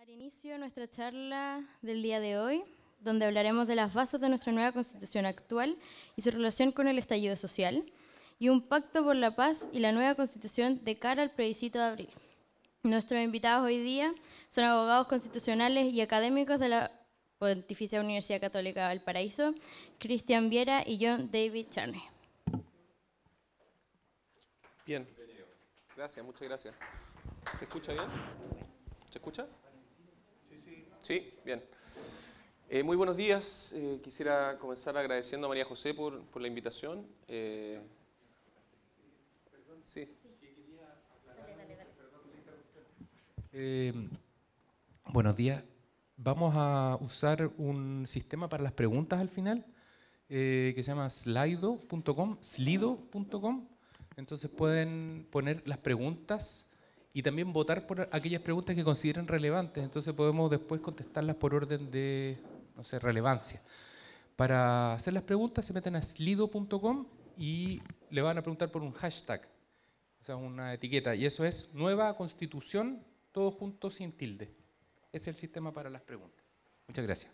dar inicio a nuestra charla del día de hoy, donde hablaremos de las bases de nuestra nueva Constitución actual y su relación con el estallido social, y un pacto por la paz y la nueva Constitución de cara al plebiscito de abril. Nuestros invitados hoy día son abogados constitucionales y académicos de la Pontificia Universidad Católica de Valparaíso, Cristian Viera y John David Charney. Bien, gracias, muchas gracias. ¿Se escucha bien? ¿Se escucha? Sí, bien. Muy buenos días. Quisiera comenzar agradeciendo a María José por la invitación. Sí. Buenos días. Vamos a usar un sistema para las preguntas al final que se llama slido.com. Entonces pueden poner las preguntas y también votar por aquellas preguntas que consideren relevantes. Entonces podemos después contestarlas por orden de, no sé, relevancia. Para hacer las preguntas se meten a slido.com y le van a preguntar por un hashtag, o sea, una etiqueta. Y eso es Nueva Constitución, todo junto sin tilde. Ese es el sistema para las preguntas. Muchas gracias.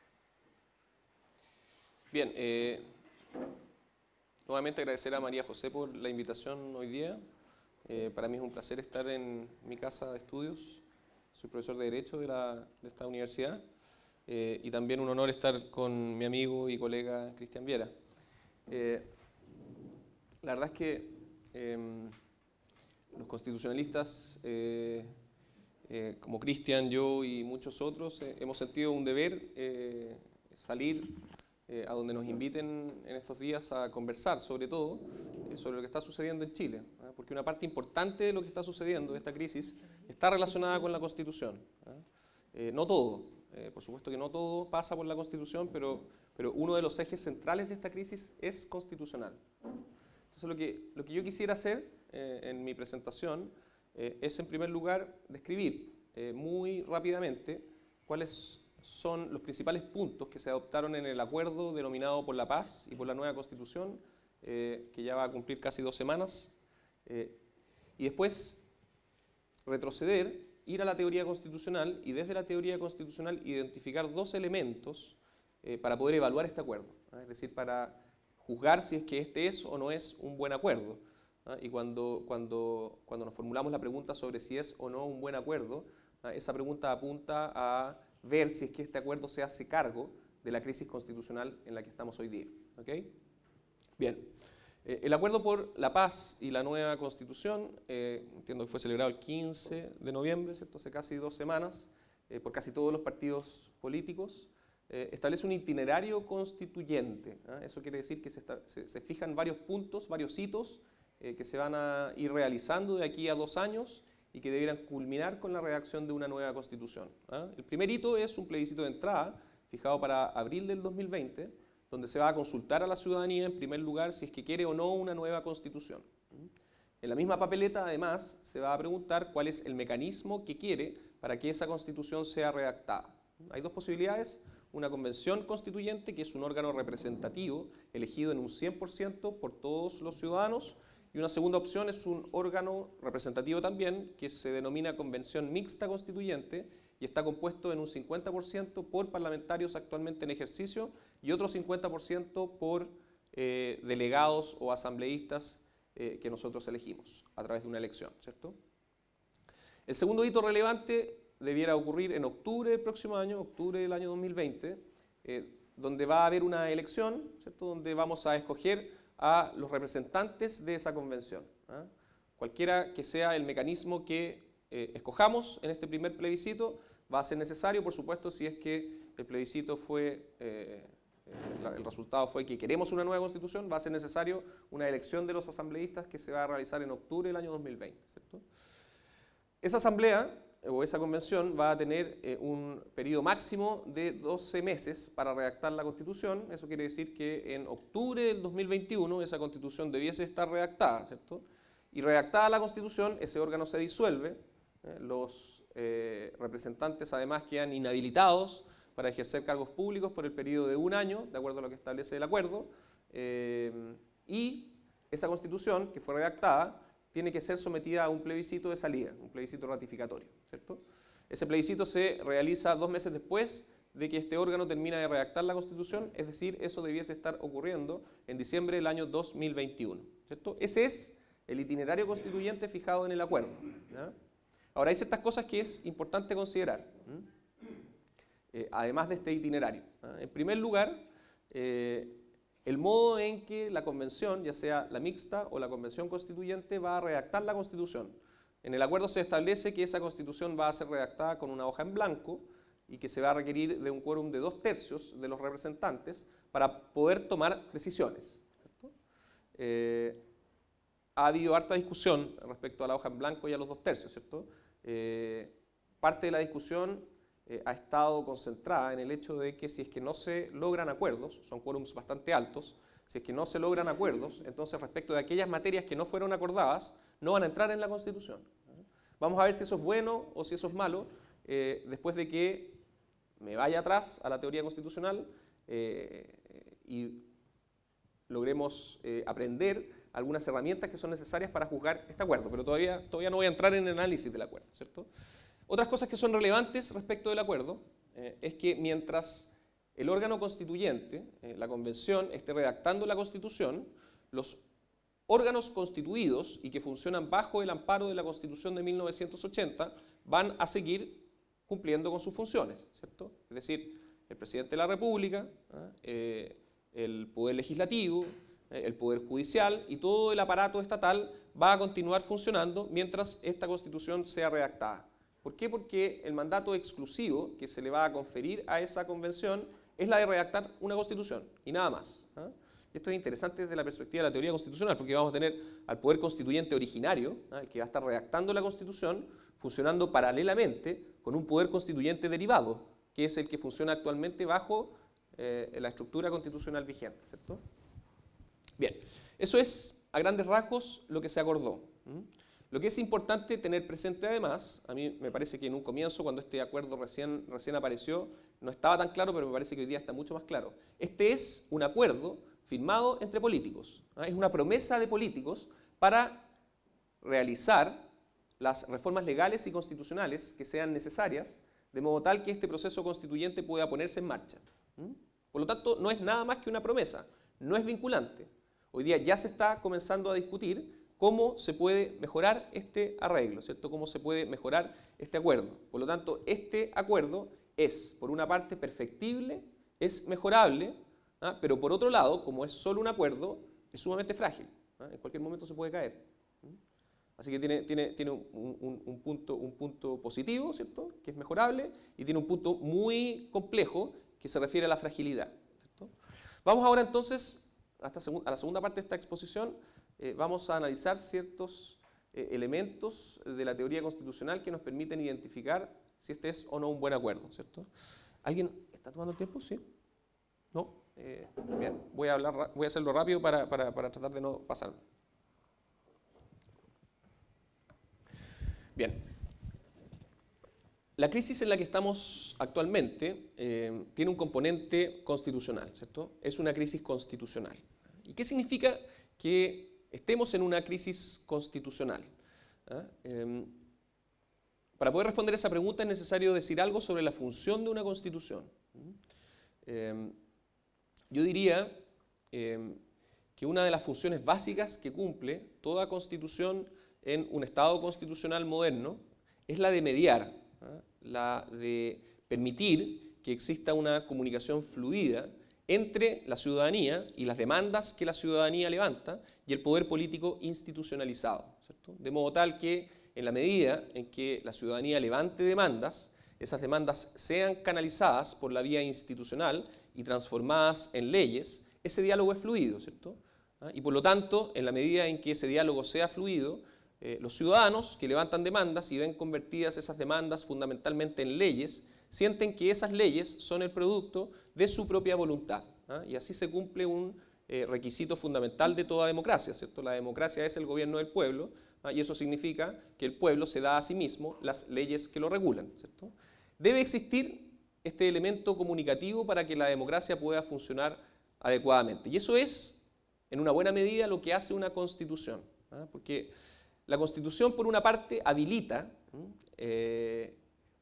Bien, nuevamente agradecer a María José por la invitación hoy día. Para mí es un placer estar en mi casa de estudios. Soy profesor de Derecho de esta universidad y también un honor estar con mi amigo y colega Cristian Viera. La verdad es que los constitucionalistas, como Cristian, yo y muchos otros, hemos sentido un deber salir a donde nos inviten en estos días a conversar, sobre todo, sobre lo que está sucediendo en Chile, porque una parte importante de lo que está sucediendo, de esta crisis, está relacionada con la Constitución. No todo, por supuesto que no todo pasa por la Constitución, pero uno de los ejes centrales de esta crisis es constitucional. Entonces lo que yo quisiera hacer en mi presentación es, en primer lugar, describir muy rápidamente cuáles son los principales puntos que se adoptaron en el acuerdo denominado por la paz y por la nueva Constitución, que ya va a cumplir casi 2 semanas, y después retroceder, ir a la teoría constitucional y desde la teoría constitucional identificar 2 elementos para poder evaluar este acuerdo, es decir, para juzgar si es que este es o no es un buen acuerdo. Y cuando nos formulamos la pregunta sobre si es o no un buen acuerdo, esa pregunta apunta a ver si es que este acuerdo se hace cargo de la crisis constitucional en la que estamos hoy día. ¿Okay? Bien, el acuerdo por la paz y la nueva Constitución, entiendo que fue celebrado el 15 de noviembre, ¿cierto? Hace casi 2 semanas, por casi todos los partidos políticos, establece un itinerario constituyente. Eso quiere decir que se fijan varios puntos, varios hitos que se van a ir realizando de aquí a 2 años y que debieran culminar con la redacción de una nueva Constitución. El primer hito es un plebiscito de entrada, fijado para abril del 2020, donde se va a consultar a la ciudadanía, en primer lugar, si es que quiere o no una nueva Constitución. En la misma papeleta, además, se va a preguntar cuál es el mecanismo que quiere para que esa Constitución sea redactada. Hay 2 posibilidades: una convención constituyente, que es un órgano representativo, elegido en un 100% por todos los ciudadanos, y una segunda opción es un órgano representativo también, que se denomina Convención Mixta Constituyente, y está compuesto en un 50% por parlamentarios actualmente en ejercicio y otro 50% por delegados o asambleístas que nosotros elegimos a través de una elección, ¿cierto? El segundo hito relevante debiera ocurrir en octubre del próximo año, octubre del año 2020, donde va a haber una elección, ¿cierto? Donde vamos a escoger a los representantes de esa convención. Cualquiera que sea el mecanismo que escojamos en este primer plebiscito, va a ser necesario, por supuesto, si es que el plebiscito fue, el resultado fue que queremos una nueva Constitución, va a ser necesario una elección de los asambleístas que se va a realizar en octubre del año 2020, ¿cierto? Esa asamblea o esa convención va a tener un periodo máximo de 12 meses para redactar la Constitución. Eso quiere decir que en octubre del 2021 esa Constitución debiese estar redactada, ¿cierto? Y redactada la Constitución, ese órgano se disuelve, los representantes además quedan inhabilitados para ejercer cargos públicos por el periodo de 1 año, de acuerdo a lo que establece el acuerdo, y esa Constitución que fue redactada tiene que ser sometida a un plebiscito de salida, un plebiscito ratificatorio, ¿cierto? Ese plebiscito se realiza 2 meses después de que este órgano termina de redactar la Constitución, es decir, eso debiese estar ocurriendo en diciembre del año 2021, ¿cierto? Ese es el itinerario constituyente fijado en el acuerdo, ¿ya? Ahora, hay ciertas cosas que es importante considerar, además de este itinerario. En primer lugar, el modo en que la convención, ya sea la mixta o la convención constituyente, va a redactar la Constitución. En el acuerdo se establece que esa Constitución va a ser redactada con una hoja en blanco y que se va a requerir de un quórum de 2/3 de los representantes para poder tomar decisiones, ¿cierto? Ha habido harta discusión respecto a la hoja en blanco y a los 2/3, ¿cierto? Parte de la discusión ha estado concentrada en el hecho de que si es que no se logran acuerdos, son quórums bastante altos, si es que no se logran acuerdos, entonces respecto de aquellas materias que no fueron acordadas, no van a entrar en la Constitución. Vamos a ver si eso es bueno o si eso es malo, después de que me vaya atrás a la teoría constitucional y logremos aprender algunas herramientas que son necesarias para juzgar este acuerdo, pero todavía no voy a entrar en el análisis del acuerdo, ¿cierto? Otras cosas que son relevantes respecto del acuerdo es que mientras el órgano constituyente, la convención, esté redactando la Constitución, los órganos constituidos y que funcionan bajo el amparo de la Constitución de 1980 van a seguir cumpliendo con sus funciones, ¿cierto? Es decir, el presidente de la República, el Poder Legislativo, el Poder Judicial y todo el aparato estatal va a continuar funcionando mientras esta Constitución sea redactada. ¿Por qué? Porque el mandato exclusivo que se le va a conferir a esa convención es la de redactar una Constitución y nada más. Esto es interesante desde la perspectiva de la teoría constitucional, porque vamos a tener al Poder Constituyente originario, el que va a estar redactando la Constitución, funcionando paralelamente con un Poder Constituyente derivado, que es el que funciona actualmente bajo la estructura constitucional vigente, ¿cierto? Bien, eso es a grandes rasgos lo que se acordó. Lo que es importante tener presente además, a mí me parece que en un comienzo, cuando este acuerdo recién apareció, no estaba tan claro, pero me parece que hoy día está mucho más claro. Este es un acuerdo firmado entre políticos, es una promesa de políticos para realizar las reformas legales y constitucionales que sean necesarias, de modo tal que este proceso constituyente pueda ponerse en marcha. Por lo tanto, no es nada más que una promesa, no es vinculante. Hoy día ya se está comenzando a discutir cómo se puede mejorar este arreglo, ¿cierto? Cómo se puede mejorar este acuerdo. Por lo tanto, este acuerdo es, por una parte, perfectible, es mejorable, pero por otro lado, como es solo un acuerdo, es sumamente frágil. En cualquier momento se puede caer. Así que tiene un punto positivo, ¿cierto? Que es mejorable, y tiene un punto muy complejo que se refiere a la fragilidad, ¿cierto? Vamos ahora entonces a la segunda parte de esta exposición. Vamos a analizar ciertos elementos de la teoría constitucional que nos permiten identificar si este es o no un buen acuerdo, ¿cierto? ¿Alguien está tomando el tiempo? ¿Sí? ¿No? Bien, voy a hacerlo rápido para tratar de no pasarme. Bien. La crisis en la que estamos actualmente tiene un componente constitucional, ¿cierto? Es una crisis constitucional. ¿Y qué significa que estemos en una crisis constitucional? Para poder responder a esa pregunta es necesario decir algo sobre la función de una constitución. Yo diría que una de las funciones básicas que cumple toda constitución en un Estado constitucional moderno es la de mediar, la de permitir que exista una comunicación fluida entre la ciudadanía y las demandas que la ciudadanía levanta y el poder político institucionalizado, ¿cierto? De modo tal que en la medida en que la ciudadanía levante demandas, esas demandas sean canalizadas por la vía institucional y transformadas en leyes, ese diálogo es fluido, ¿cierto? Y por lo tanto, en la medida en que ese diálogo sea fluido, los ciudadanos que levantan demandas y ven convertidas esas demandas fundamentalmente en leyes, sienten que esas leyes son el producto de su propia voluntad. Y así se cumple un requisito fundamental de toda democracia, ¿cierto? La democracia es el gobierno del pueblo, y eso significa que el pueblo se da a sí mismo las leyes que lo regulan, ¿cierto? Debe existir este elemento comunicativo para que la democracia pueda funcionar adecuadamente. Y eso es, en una buena medida, lo que hace una constitución, porque la Constitución, por una parte, habilita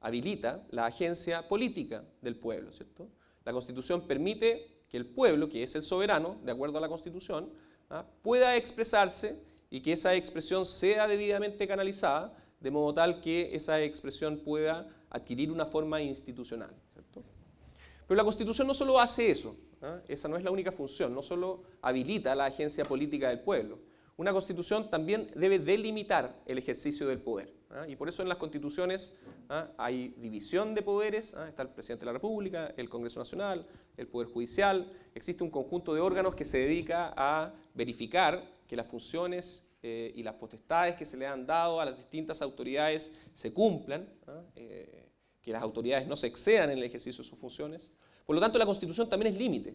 habilita la agencia política del pueblo, ¿cierto? La Constitución permite que el pueblo, que es el soberano, de acuerdo a la Constitución, pueda expresarse y que esa expresión sea debidamente canalizada, de modo tal que esa expresión pueda adquirir una forma institucional, ¿cierto? Pero la Constitución no solo hace eso, esa no es la única función, no solo habilita la agencia política del pueblo. Una Constitución también debe delimitar el ejercicio del poder. Y por eso en las constituciones hay división de poderes, está el presidente de la República, el Congreso Nacional, el Poder Judicial, existe un conjunto de órganos que se dedica a verificar que las funciones y las potestades que se le han dado a las distintas autoridades se cumplan, que las autoridades no se excedan en el ejercicio de sus funciones. Por lo tanto, la Constitución también es límite.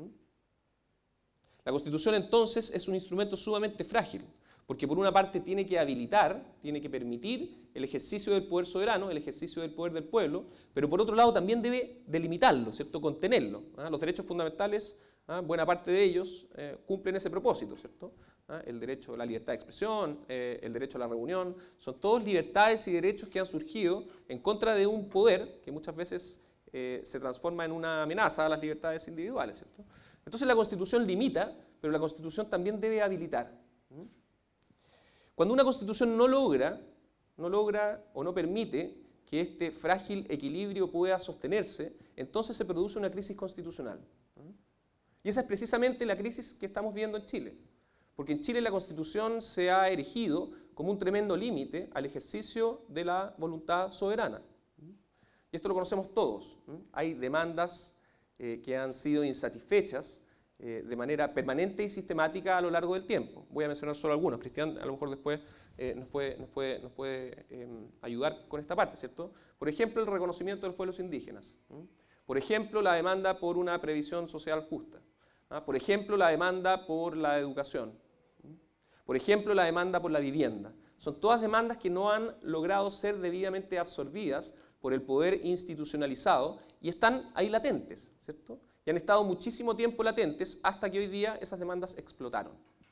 La Constitución entonces es un instrumento sumamente frágil, porque por una parte tiene que habilitar, tiene que permitir el ejercicio del poder soberano, el ejercicio del poder del pueblo, pero por otro lado también debe delimitarlo, ¿cierto? Contenerlo. Los derechos fundamentales, buena parte de ellos cumplen ese propósito, ¿cierto? El derecho a la libertad de expresión, el derecho a la reunión, son todos libertades y derechos que han surgido en contra de un poder que muchas veces se transforma en una amenaza a las libertades individuales, ¿cierto? Entonces la Constitución limita, pero la Constitución también debe habilitar. Cuando una Constitución no logra o no permite que este frágil equilibrio pueda sostenerse, entonces se produce una crisis constitucional. Y esa es precisamente la crisis que estamos viendo en Chile. Porque en Chile la Constitución se ha erigido como un tremendo límite al ejercicio de la voluntad soberana. Y esto lo conocemos todos. Hay demandas que han sido insatisfechas de manera permanente y sistemática a lo largo del tiempo. Voy a mencionar solo algunos. Cristian a lo mejor después nos puede ayudar con esta parte, ¿cierto? Por ejemplo, el reconocimiento de los pueblos indígenas. Por ejemplo, la demanda por una previsión social justa. Por ejemplo, la demanda por la educación. Por ejemplo, la demanda por la vivienda. Son todas demandas que no han logrado ser debidamente absorbidas por el poder institucionalizado y están ahí latentes, ¿cierto? Y han estado muchísimo tiempo latentes hasta que hoy día esas demandas explotaron.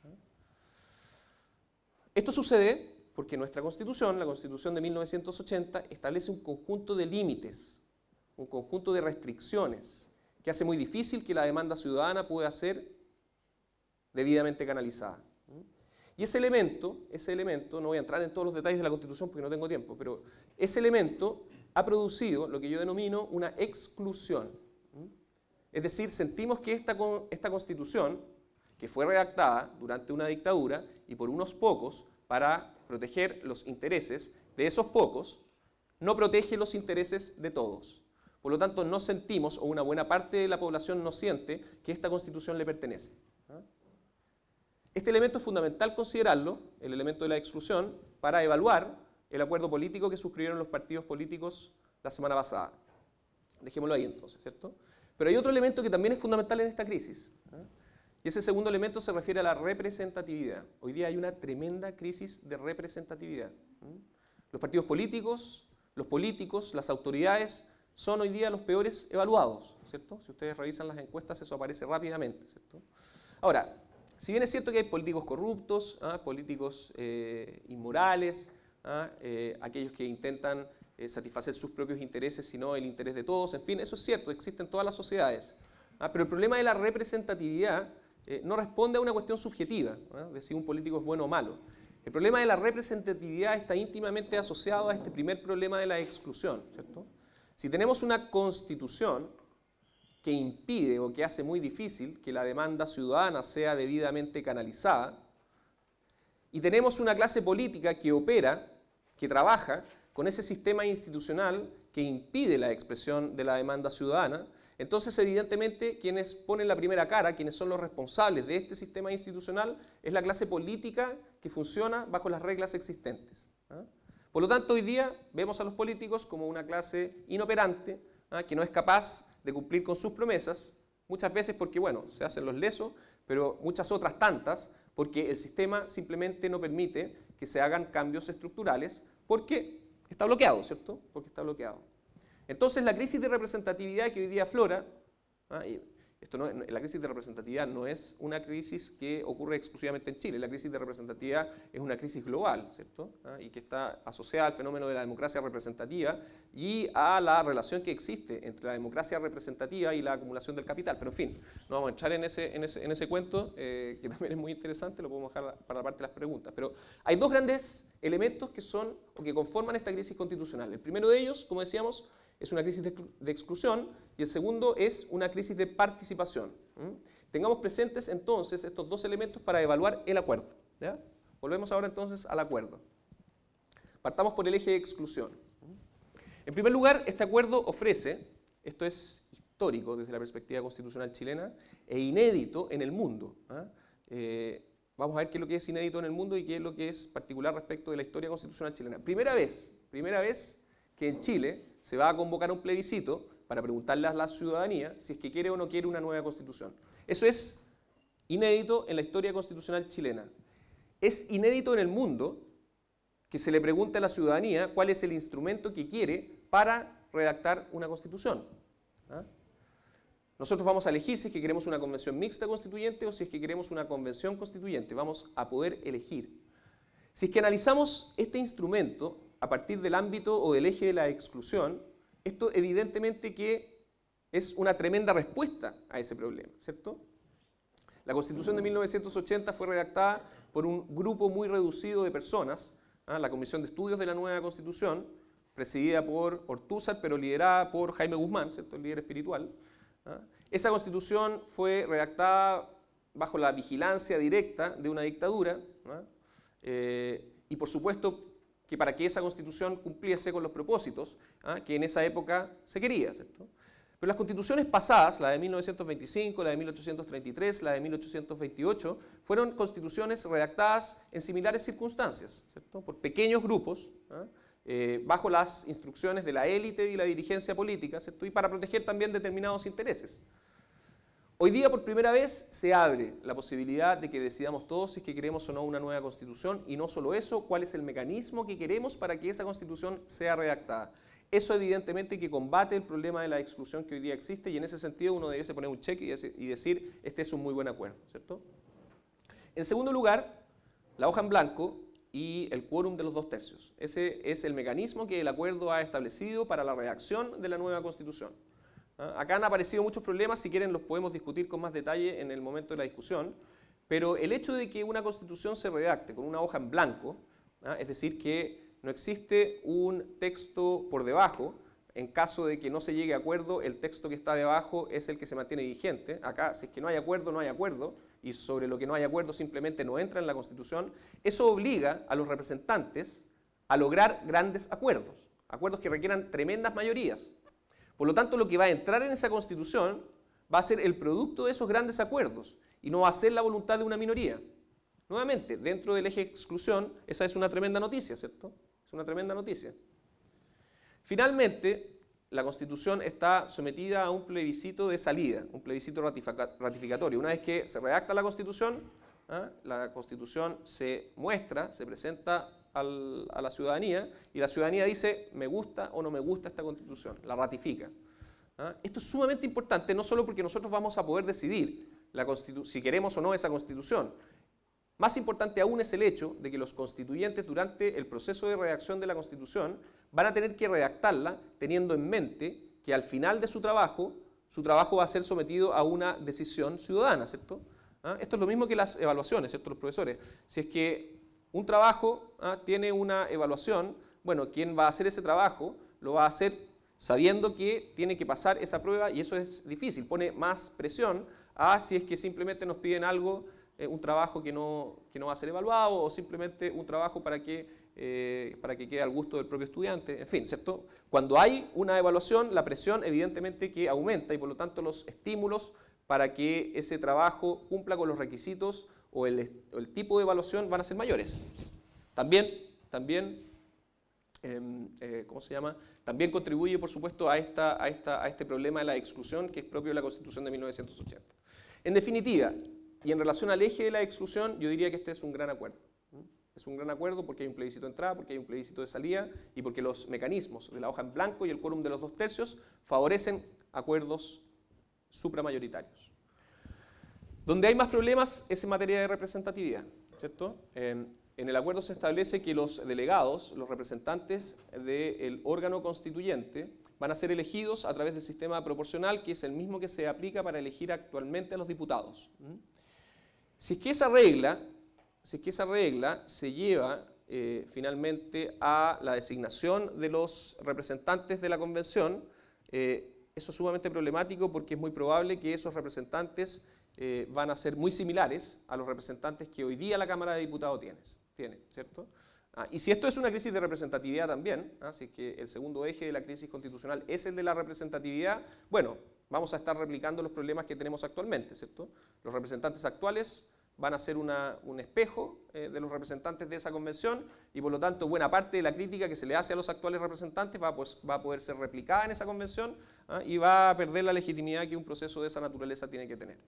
Esto sucede porque nuestra Constitución, la Constitución de 1980, establece un conjunto de límites, un conjunto de restricciones que hace muy difícil que la demanda ciudadana pueda ser debidamente canalizada. Y ese elemento, no voy a entrar en todos los detalles de la Constitución porque no tengo tiempo, pero ese elemento ha producido lo que yo denomino una exclusión. Es decir, sentimos que esta Constitución, que fue redactada durante una dictadura y por unos pocos para proteger los intereses de esos pocos, no protege los intereses de todos. Por lo tanto, no sentimos, o una buena parte de la población no siente, que esta Constitución le pertenece. Este elemento es fundamental considerarlo, el elemento de la exclusión, para evaluar el acuerdo político que suscribieron los partidos políticos la semana pasada. Dejémoslo ahí entonces, ¿cierto? Pero hay otro elemento que también es fundamental en esta crisis. Y ese segundo elemento se refiere a la representatividad. Hoy día hay una tremenda crisis de representatividad. Los partidos políticos, los políticos, las autoridades son hoy día los peores evaluados, ¿cierto? Si ustedes revisan las encuestas eso aparece rápidamente, ¿cierto? Ahora, si bien es cierto que hay políticos corruptos, políticos inmorales, aquellos que intentan satisfacer sus propios intereses y no el interés de todos, en fin, eso es cierto, existe en todas las sociedades. Pero el problema de la representatividad no responde a una cuestión subjetiva, de si un político es bueno o malo. El problema de la representatividad está íntimamente asociado a este primer problema de la exclusión, ¿cierto? Si tenemos una constitución que impide o que hace muy difícil que la demanda ciudadana sea debidamente canalizada, y tenemos una clase política que opera, que trabaja con ese sistema institucional que impide la expresión de la demanda ciudadana, entonces evidentemente quienes ponen la primera cara, quienes son los responsables de este sistema institucional, es la clase política que funciona bajo las reglas existentes. Por lo tanto, hoy día vemos a los políticos como una clase inoperante, que no es capaz de cumplir con sus promesas, muchas veces porque, bueno, se hacen los lesos, pero muchas otras tantas porque el sistema simplemente no permite que se hagan cambios estructurales porque está bloqueado, ¿cierto? Porque está bloqueado. Entonces, la crisis de representatividad que hoy día aflora, La crisis de representatividad no es una crisis que ocurre exclusivamente en Chile. La crisis de representatividad es una crisis global, ¿cierto? Y que está asociada al fenómeno de la democracia representativa y a la relación que existe entre la democracia representativa y la acumulación del capital. Pero en fin, no vamos a entrar en ese cuento, que también es muy interesante, lo podemos dejar para la parte de las preguntas. Pero hay dos grandes elementos que son o que conforman esta crisis constitucional. El primero de ellos, como decíamos, es una crisis de exclusión y el segundo es una crisis de participación. Tengamos presentes entonces estos dos elementos para evaluar el acuerdo. ¿Ya? Volvemos ahora entonces al acuerdo. Partamos por el eje de exclusión. En primer lugar, este acuerdo ofrece, esto es histórico desde la perspectiva constitucional chilena e inédito en el mundo. Vamos a ver qué es lo que es inédito en el mundo y qué es lo que es particular respecto de la historia constitucional chilena. Primera vez que en Chile se va a convocar un plebiscito para preguntarle a la ciudadanía si es que quiere o no quiere una nueva constitución. Eso es inédito en la historia constitucional chilena. Es inédito en el mundo que se le pregunte a la ciudadanía cuál es el instrumento que quiere para redactar una constitución. Nosotros vamos a elegir si es que queremos una convención mixta constituyente o si es que queremos una convención constituyente. Vamos a poder elegir. Si es que analizamos este instrumento a partir del ámbito o del eje de la exclusión, esto evidentemente que es una tremenda respuesta a ese problema, ¿cierto? La Constitución de 1980 fue redactada por un grupo muy reducido de personas, la Comisión de Estudios de la Nueva Constitución, presidida por Ortúzar, pero liderada por Jaime Guzmán, ¿cierto? El líder espiritual. Esa Constitución fue redactada bajo la vigilancia directa de una dictadura, y por supuesto que para que esa Constitución cumpliese con los propósitos que en esa época se quería, ¿cierto? Pero las constituciones pasadas, la de 1925, la de 1833, la de 1828, fueron constituciones redactadas en similares circunstancias, ¿cierto? Por pequeños grupos, bajo las instrucciones de la élite y la dirigencia política, ¿cierto? Y para proteger también determinados intereses. Hoy día, por primera vez, se abre la posibilidad de que decidamos todos si es que queremos o no una nueva constitución, y no solo eso, cuál es el mecanismo que queremos para que esa constitución sea redactada. Eso evidentemente que combate el problema de la exclusión que hoy día existe, y en ese sentido uno debiese poner un cheque y decir, este es un muy buen acuerdo, ¿cierto? En segundo lugar, la hoja en blanco y el quórum de los 2/3. Ese es el mecanismo que el acuerdo ha establecido para la redacción de la nueva constitución. Acá han aparecido muchos problemas, si quieren los podemos discutir con más detalle en el momento de la discusión, pero el hecho de que una constitución se redacte con una hoja en blanco, es decir, que no existe un texto por debajo, en caso de que no se llegue a acuerdo, el texto que está debajo es el que se mantiene vigente. Acá, si es que no hay acuerdo, no hay acuerdo, y sobre lo que no hay acuerdo simplemente no entra en la Constitución. Eso obliga a los representantes a lograr grandes acuerdos, acuerdos que requieran tremendas mayorías. Por lo tanto, lo que va a entrar en esa Constitución va a ser el producto de esos grandes acuerdos y no va a ser la voluntad de una minoría. Nuevamente, dentro del eje de exclusión, esa es una tremenda noticia, ¿cierto? Es una tremenda noticia. Finalmente, la Constitución está sometida a un plebiscito de salida, un plebiscito ratificatorio. Una vez que se redacta la Constitución se muestra, se presenta a la ciudadanía, y la ciudadanía dice, me gusta o no me gusta esta Constitución, la ratifica. Esto es sumamente importante, no solo porque nosotros vamos a poder decidir si queremos o no esa Constitución. Más importante aún es el hecho de que los constituyentes durante el proceso de redacción de la Constitución van a tener que redactarla teniendo en mente que al final de su trabajo va a ser sometido a una decisión ciudadana, ¿cierto? Esto es lo mismo que las evaluaciones, ¿cierto? Los profesores. Si es que un trabajo tiene una evaluación, bueno, quien va a hacer ese trabajo lo va a hacer sabiendo que tiene que pasar esa prueba, y eso es difícil, pone más presión a si es que simplemente nos piden algo, un trabajo que no va a ser evaluado, o simplemente un trabajo para que quede al gusto del propio estudiante, en fin, ¿cierto? Cuando hay una evaluación, la presión evidentemente que aumenta, y por lo tanto los estímulos para que ese trabajo cumpla con los requisitos o el tipo de evaluación van a ser mayores. También También contribuye, por supuesto, a este problema de la exclusión que es propio de la Constitución de 1980. En definitiva, y en relación al eje de la exclusión, yo diría que este es un gran acuerdo. Es un gran acuerdo porque hay un plebiscito de entrada, porque hay un plebiscito de salida, y porque los mecanismos de la hoja en blanco y el quórum de los 2/3 favorecen acuerdos supramayoritarios. Donde hay más problemas es en materia de representatividad, ¿cierto? En el acuerdo se establece que los delegados, los representantes del órgano constituyente, van a ser elegidos a través del sistema proporcional, que es el mismo que se aplica para elegir actualmente a los diputados. Si es que esa regla se lleva finalmente a la designación de los representantes de la convención, eso es sumamente problemático porque es muy probable que esos representantes van a ser muy similares a los representantes que hoy día la Cámara de Diputados tiene, ¿cierto? Y si esto es una crisis de representatividad también, si es que el segundo eje de la crisis constitucional es el de la representatividad, bueno, vamos a estar replicando los problemas que tenemos actualmente, ¿cierto? Los representantes actuales van a ser un espejo de los representantes de esa convención y por lo tanto buena parte de la crítica que se le hace a los actuales representantes va a poder ser replicada en esa convención y va a perder la legitimidad que un proceso de esa naturaleza tiene que tener.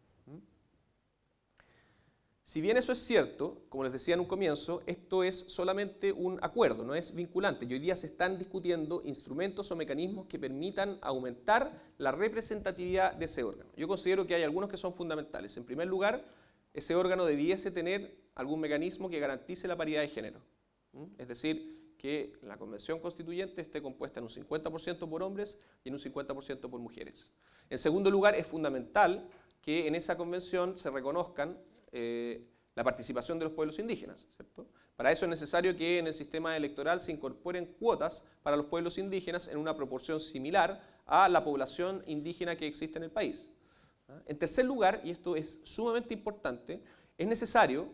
Si bien eso es cierto, como les decía en un comienzo, esto es solamente un acuerdo, no es vinculante. Y hoy día se están discutiendo instrumentos o mecanismos que permitan aumentar la representatividad de ese órgano. Yo considero que hay algunos que son fundamentales. En primer lugar, ese órgano debiese tener algún mecanismo que garantice la paridad de género. Es decir, que la convención constituyente esté compuesta en un 50% por hombres y en un 50% por mujeres. En segundo lugar, es fundamental que en esa convención se reconozcan la participación de los pueblos indígenas, ¿cierto? Para eso es necesario que en el sistema electoral se incorporen cuotas para los pueblos indígenas en una proporción similar a la población indígena que existe en el país. En tercer lugar, y esto es sumamente importante, es necesario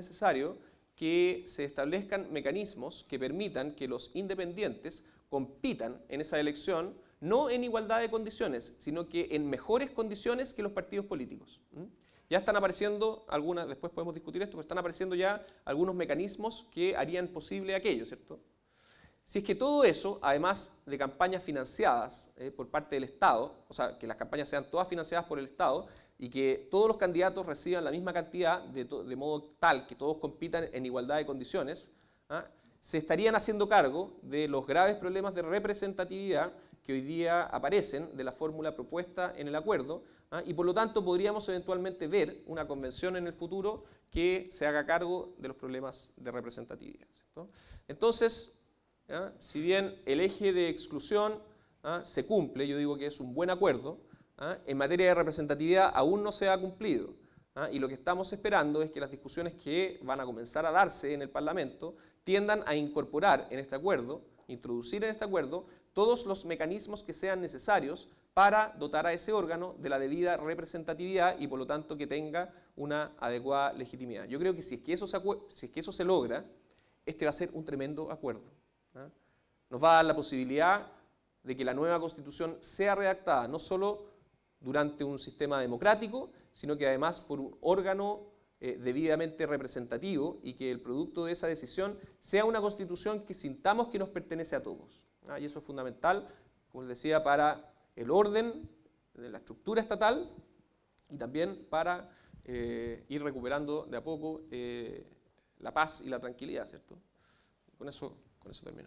que se establezcan mecanismos que permitan que los independientes compitan en esa elección no en igualdad de condiciones, sino que en mejores condiciones que los partidos políticos. Ya están apareciendo algunas, después podemos discutir esto, pero están apareciendo ya algunos mecanismos que harían posible aquello, ¿cierto? Si es que todo eso, además de campañas financiadas por parte del Estado, o sea, que las campañas sean todas financiadas por el Estado y que todos los candidatos reciban la misma cantidad de modo tal que todos compitan en igualdad de condiciones, se estarían haciendo cargo de los graves problemas de representatividad que hoy día aparecen de la fórmula propuesta en el acuerdo, y por lo tanto podríamos eventualmente ver una convención en el futuro que se haga cargo de los problemas de representatividad, ¿cierto? Entonces, si bien el eje de exclusión se cumple, yo digo que es un buen acuerdo, en materia de representatividad aún no se ha cumplido, y lo que estamos esperando es que las discusiones que van a comenzar a darse en el Parlamento tiendan a incorporar en este acuerdo, introducir en este acuerdo, todos los mecanismos que sean necesarios para dotar a ese órgano de la debida representatividad y por lo tanto que tenga una adecuada legitimidad. Yo creo que si es que eso se logra, este va a ser un tremendo acuerdo. Nos va a dar la posibilidad de que la nueva Constitución sea redactada no solo durante un sistema democrático, sino que además por un órgano debidamente representativo y que el producto de esa decisión sea una Constitución que sintamos que nos pertenece a todos. Y eso es fundamental, como les decía, para el orden de la estructura estatal y también para ir recuperando de a poco la paz y la tranquilidad, ¿cierto? Con eso termino.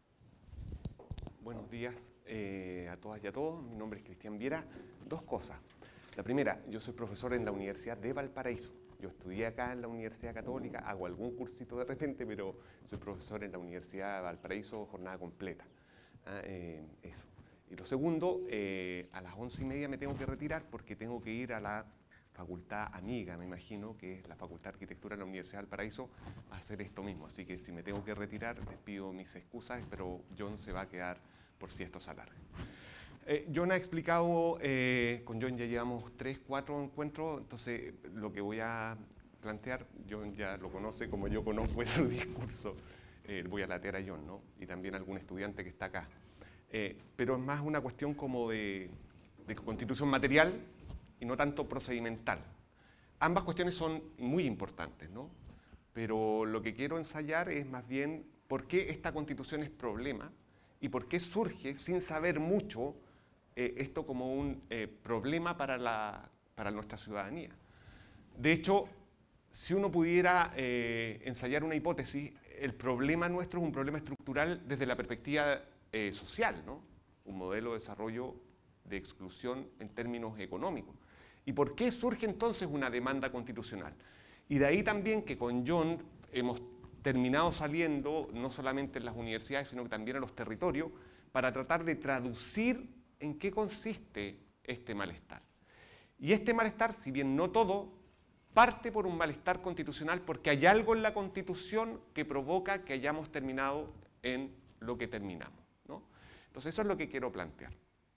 Buenos días a todas y a todos. Mi nombre es Cristian Viera. Dos cosas. La primera, yo soy profesor en la Universidad de Valparaíso. Yo estudié acá en la Universidad Católica, hago algún cursito de repente, pero soy profesor en la Universidad de Valparaíso, jornada completa. Eso. Y lo segundo, a las 11:30 me tengo que retirar porque tengo que ir a la facultad amiga, me imagino, que es la Facultad de Arquitectura de la Universidad de Valparaíso, a hacer esto mismo. Así que si me tengo que retirar, les pido mis excusas, pero John se va a quedar por si esto se alarga. John ha explicado, con John ya llevamos 3, 4 encuentros, entonces lo que voy a plantear, John ya lo conoce como yo conozco su discurso, voy a latear a John, ¿no? Y también a algún estudiante que está acá. Pero es más una cuestión como de constitución material y no tanto procedimental. Ambas cuestiones son muy importantes, ¿no? Pero lo que quiero ensayar es más bien por qué esta constitución es problema y por qué surge, sin saber mucho, esto como un problema para nuestra ciudadanía. De hecho, si uno pudiera ensayar una hipótesis, el problema nuestro es un problema estructural desde la perspectiva social, ¿no? Un modelo de desarrollo de exclusión en términos económicos. ¿Y por qué surge entonces una demanda constitucional? Y de ahí también que con John hemos terminado saliendo, no solamente en las universidades, sino que también en los territorios, para tratar de traducir en qué consiste este malestar. Y este malestar, si bien no todo, parte por un malestar constitucional porque hay algo en la Constitución que provoca que hayamos terminado en lo que terminamos, ¿no? Entonces eso es lo que quiero plantear.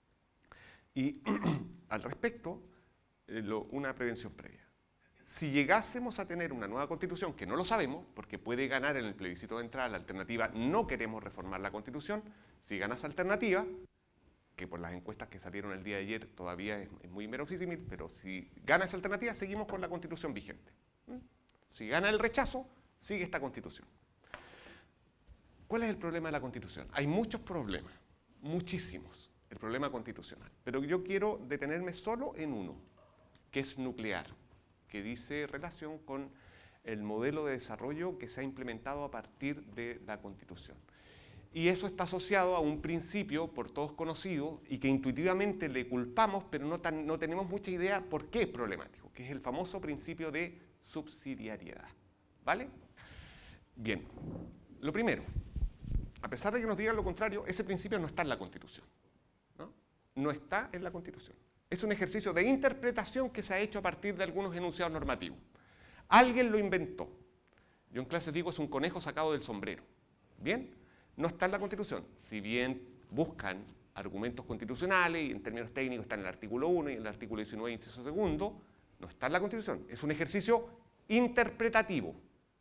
Y al respecto, una prevención previa. Si llegásemos a tener una nueva Constitución, que no lo sabemos, porque puede ganar en el plebiscito de entrada la alternativa no queremos reformar la Constitución, si gana esa alternativa, que por las encuestas que salieron el día de ayer todavía es muy inverosímil, pero si gana esa alternativa, seguimos con la Constitución vigente. Si gana el rechazo, sigue esta Constitución. ¿Cuál es el problema de la Constitución? Hay muchos problemas, muchísimos, el problema constitucional. Pero yo quiero detenerme solo en uno, que es nuclear, que dice relación con el modelo de desarrollo que se ha implementado a partir de la Constitución. Y eso está asociado a un principio por todos conocido y que intuitivamente le culpamos, pero no tenemos mucha idea por qué es problemático, que es el famoso principio de subsidiariedad. ¿Vale? Bien, lo primero, a pesar de que nos digan lo contrario, ese principio no está en la Constitución. No está en la Constitución. Es un ejercicio de interpretación que se ha hecho a partir de algunos enunciados normativos. Alguien lo inventó. Yo en clases digo, es un conejo sacado del sombrero. ¿Bien? No está en la Constitución. Si bien buscan argumentos constitucionales, y en términos técnicos está en el artículo 1 y en el artículo 19, inciso segundo, no está en la Constitución. Es un ejercicio interpretativo.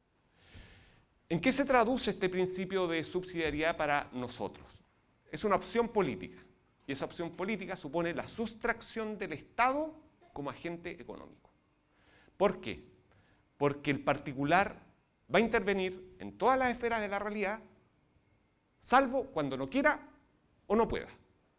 ¿En qué se traduce este principio de subsidiariedad para nosotros? Es una opción política. Y esa opción política supone la sustracción del Estado como agente económico. ¿Por qué? Porque el particular va a intervenir en todas las esferas de la realidad, salvo cuando no quiera o no pueda.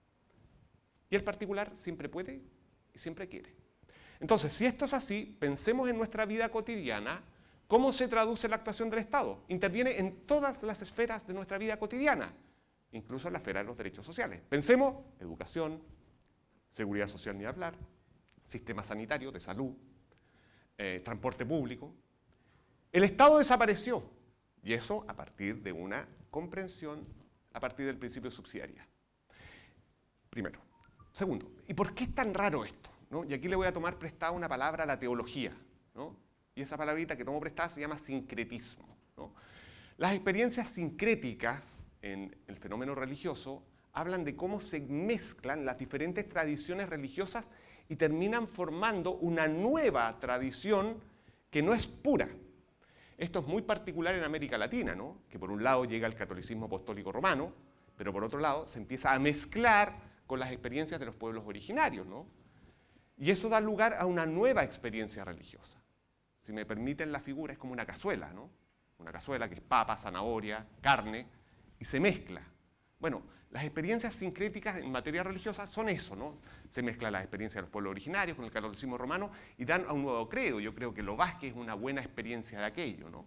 Y el particular siempre puede y siempre quiere. Entonces, si esto es así, pensemos en nuestra vida cotidiana, ¿cómo se traduce la actuación del Estado? Interviene en todas las esferas de nuestra vida cotidiana, incluso en la esfera de los derechos sociales. Pensemos, educación, seguridad social ni hablar, sistema sanitario, de salud, transporte público. El Estado desapareció, y eso a partir de una comprensión, a partir del principio de subsidiariedad. Primero. Segundo, ¿y por qué es tan raro esto? ¿No? Y aquí le voy a tomar prestada una palabra a la teología, ¿no? Y esa palabrita que tomo prestada se llama sincretismo, ¿no? Las experiencias sincréticas en el fenómeno religioso hablan de cómo se mezclan las diferentes tradiciones religiosas y terminan formando una nueva tradición que no es pura. Esto es muy particular en América Latina, ¿no? Que por un lado llega el catolicismo apostólico romano, pero por otro lado se empieza a mezclar con las experiencias de los pueblos originarios, ¿no? Y eso da lugar a una nueva experiencia religiosa. Si me permiten la figura, es como una cazuela, ¿no? Una cazuela que es papa, zanahoria, carne, y se mezcla. Bueno, las experiencias sincréticas en materia religiosa son eso, ¿no? Se mezclan las experiencias de los pueblos originarios con el catolicismo romano y dan a un nuevo credo. Yo creo que lo Vázquez es una buena experiencia de aquello, ¿no?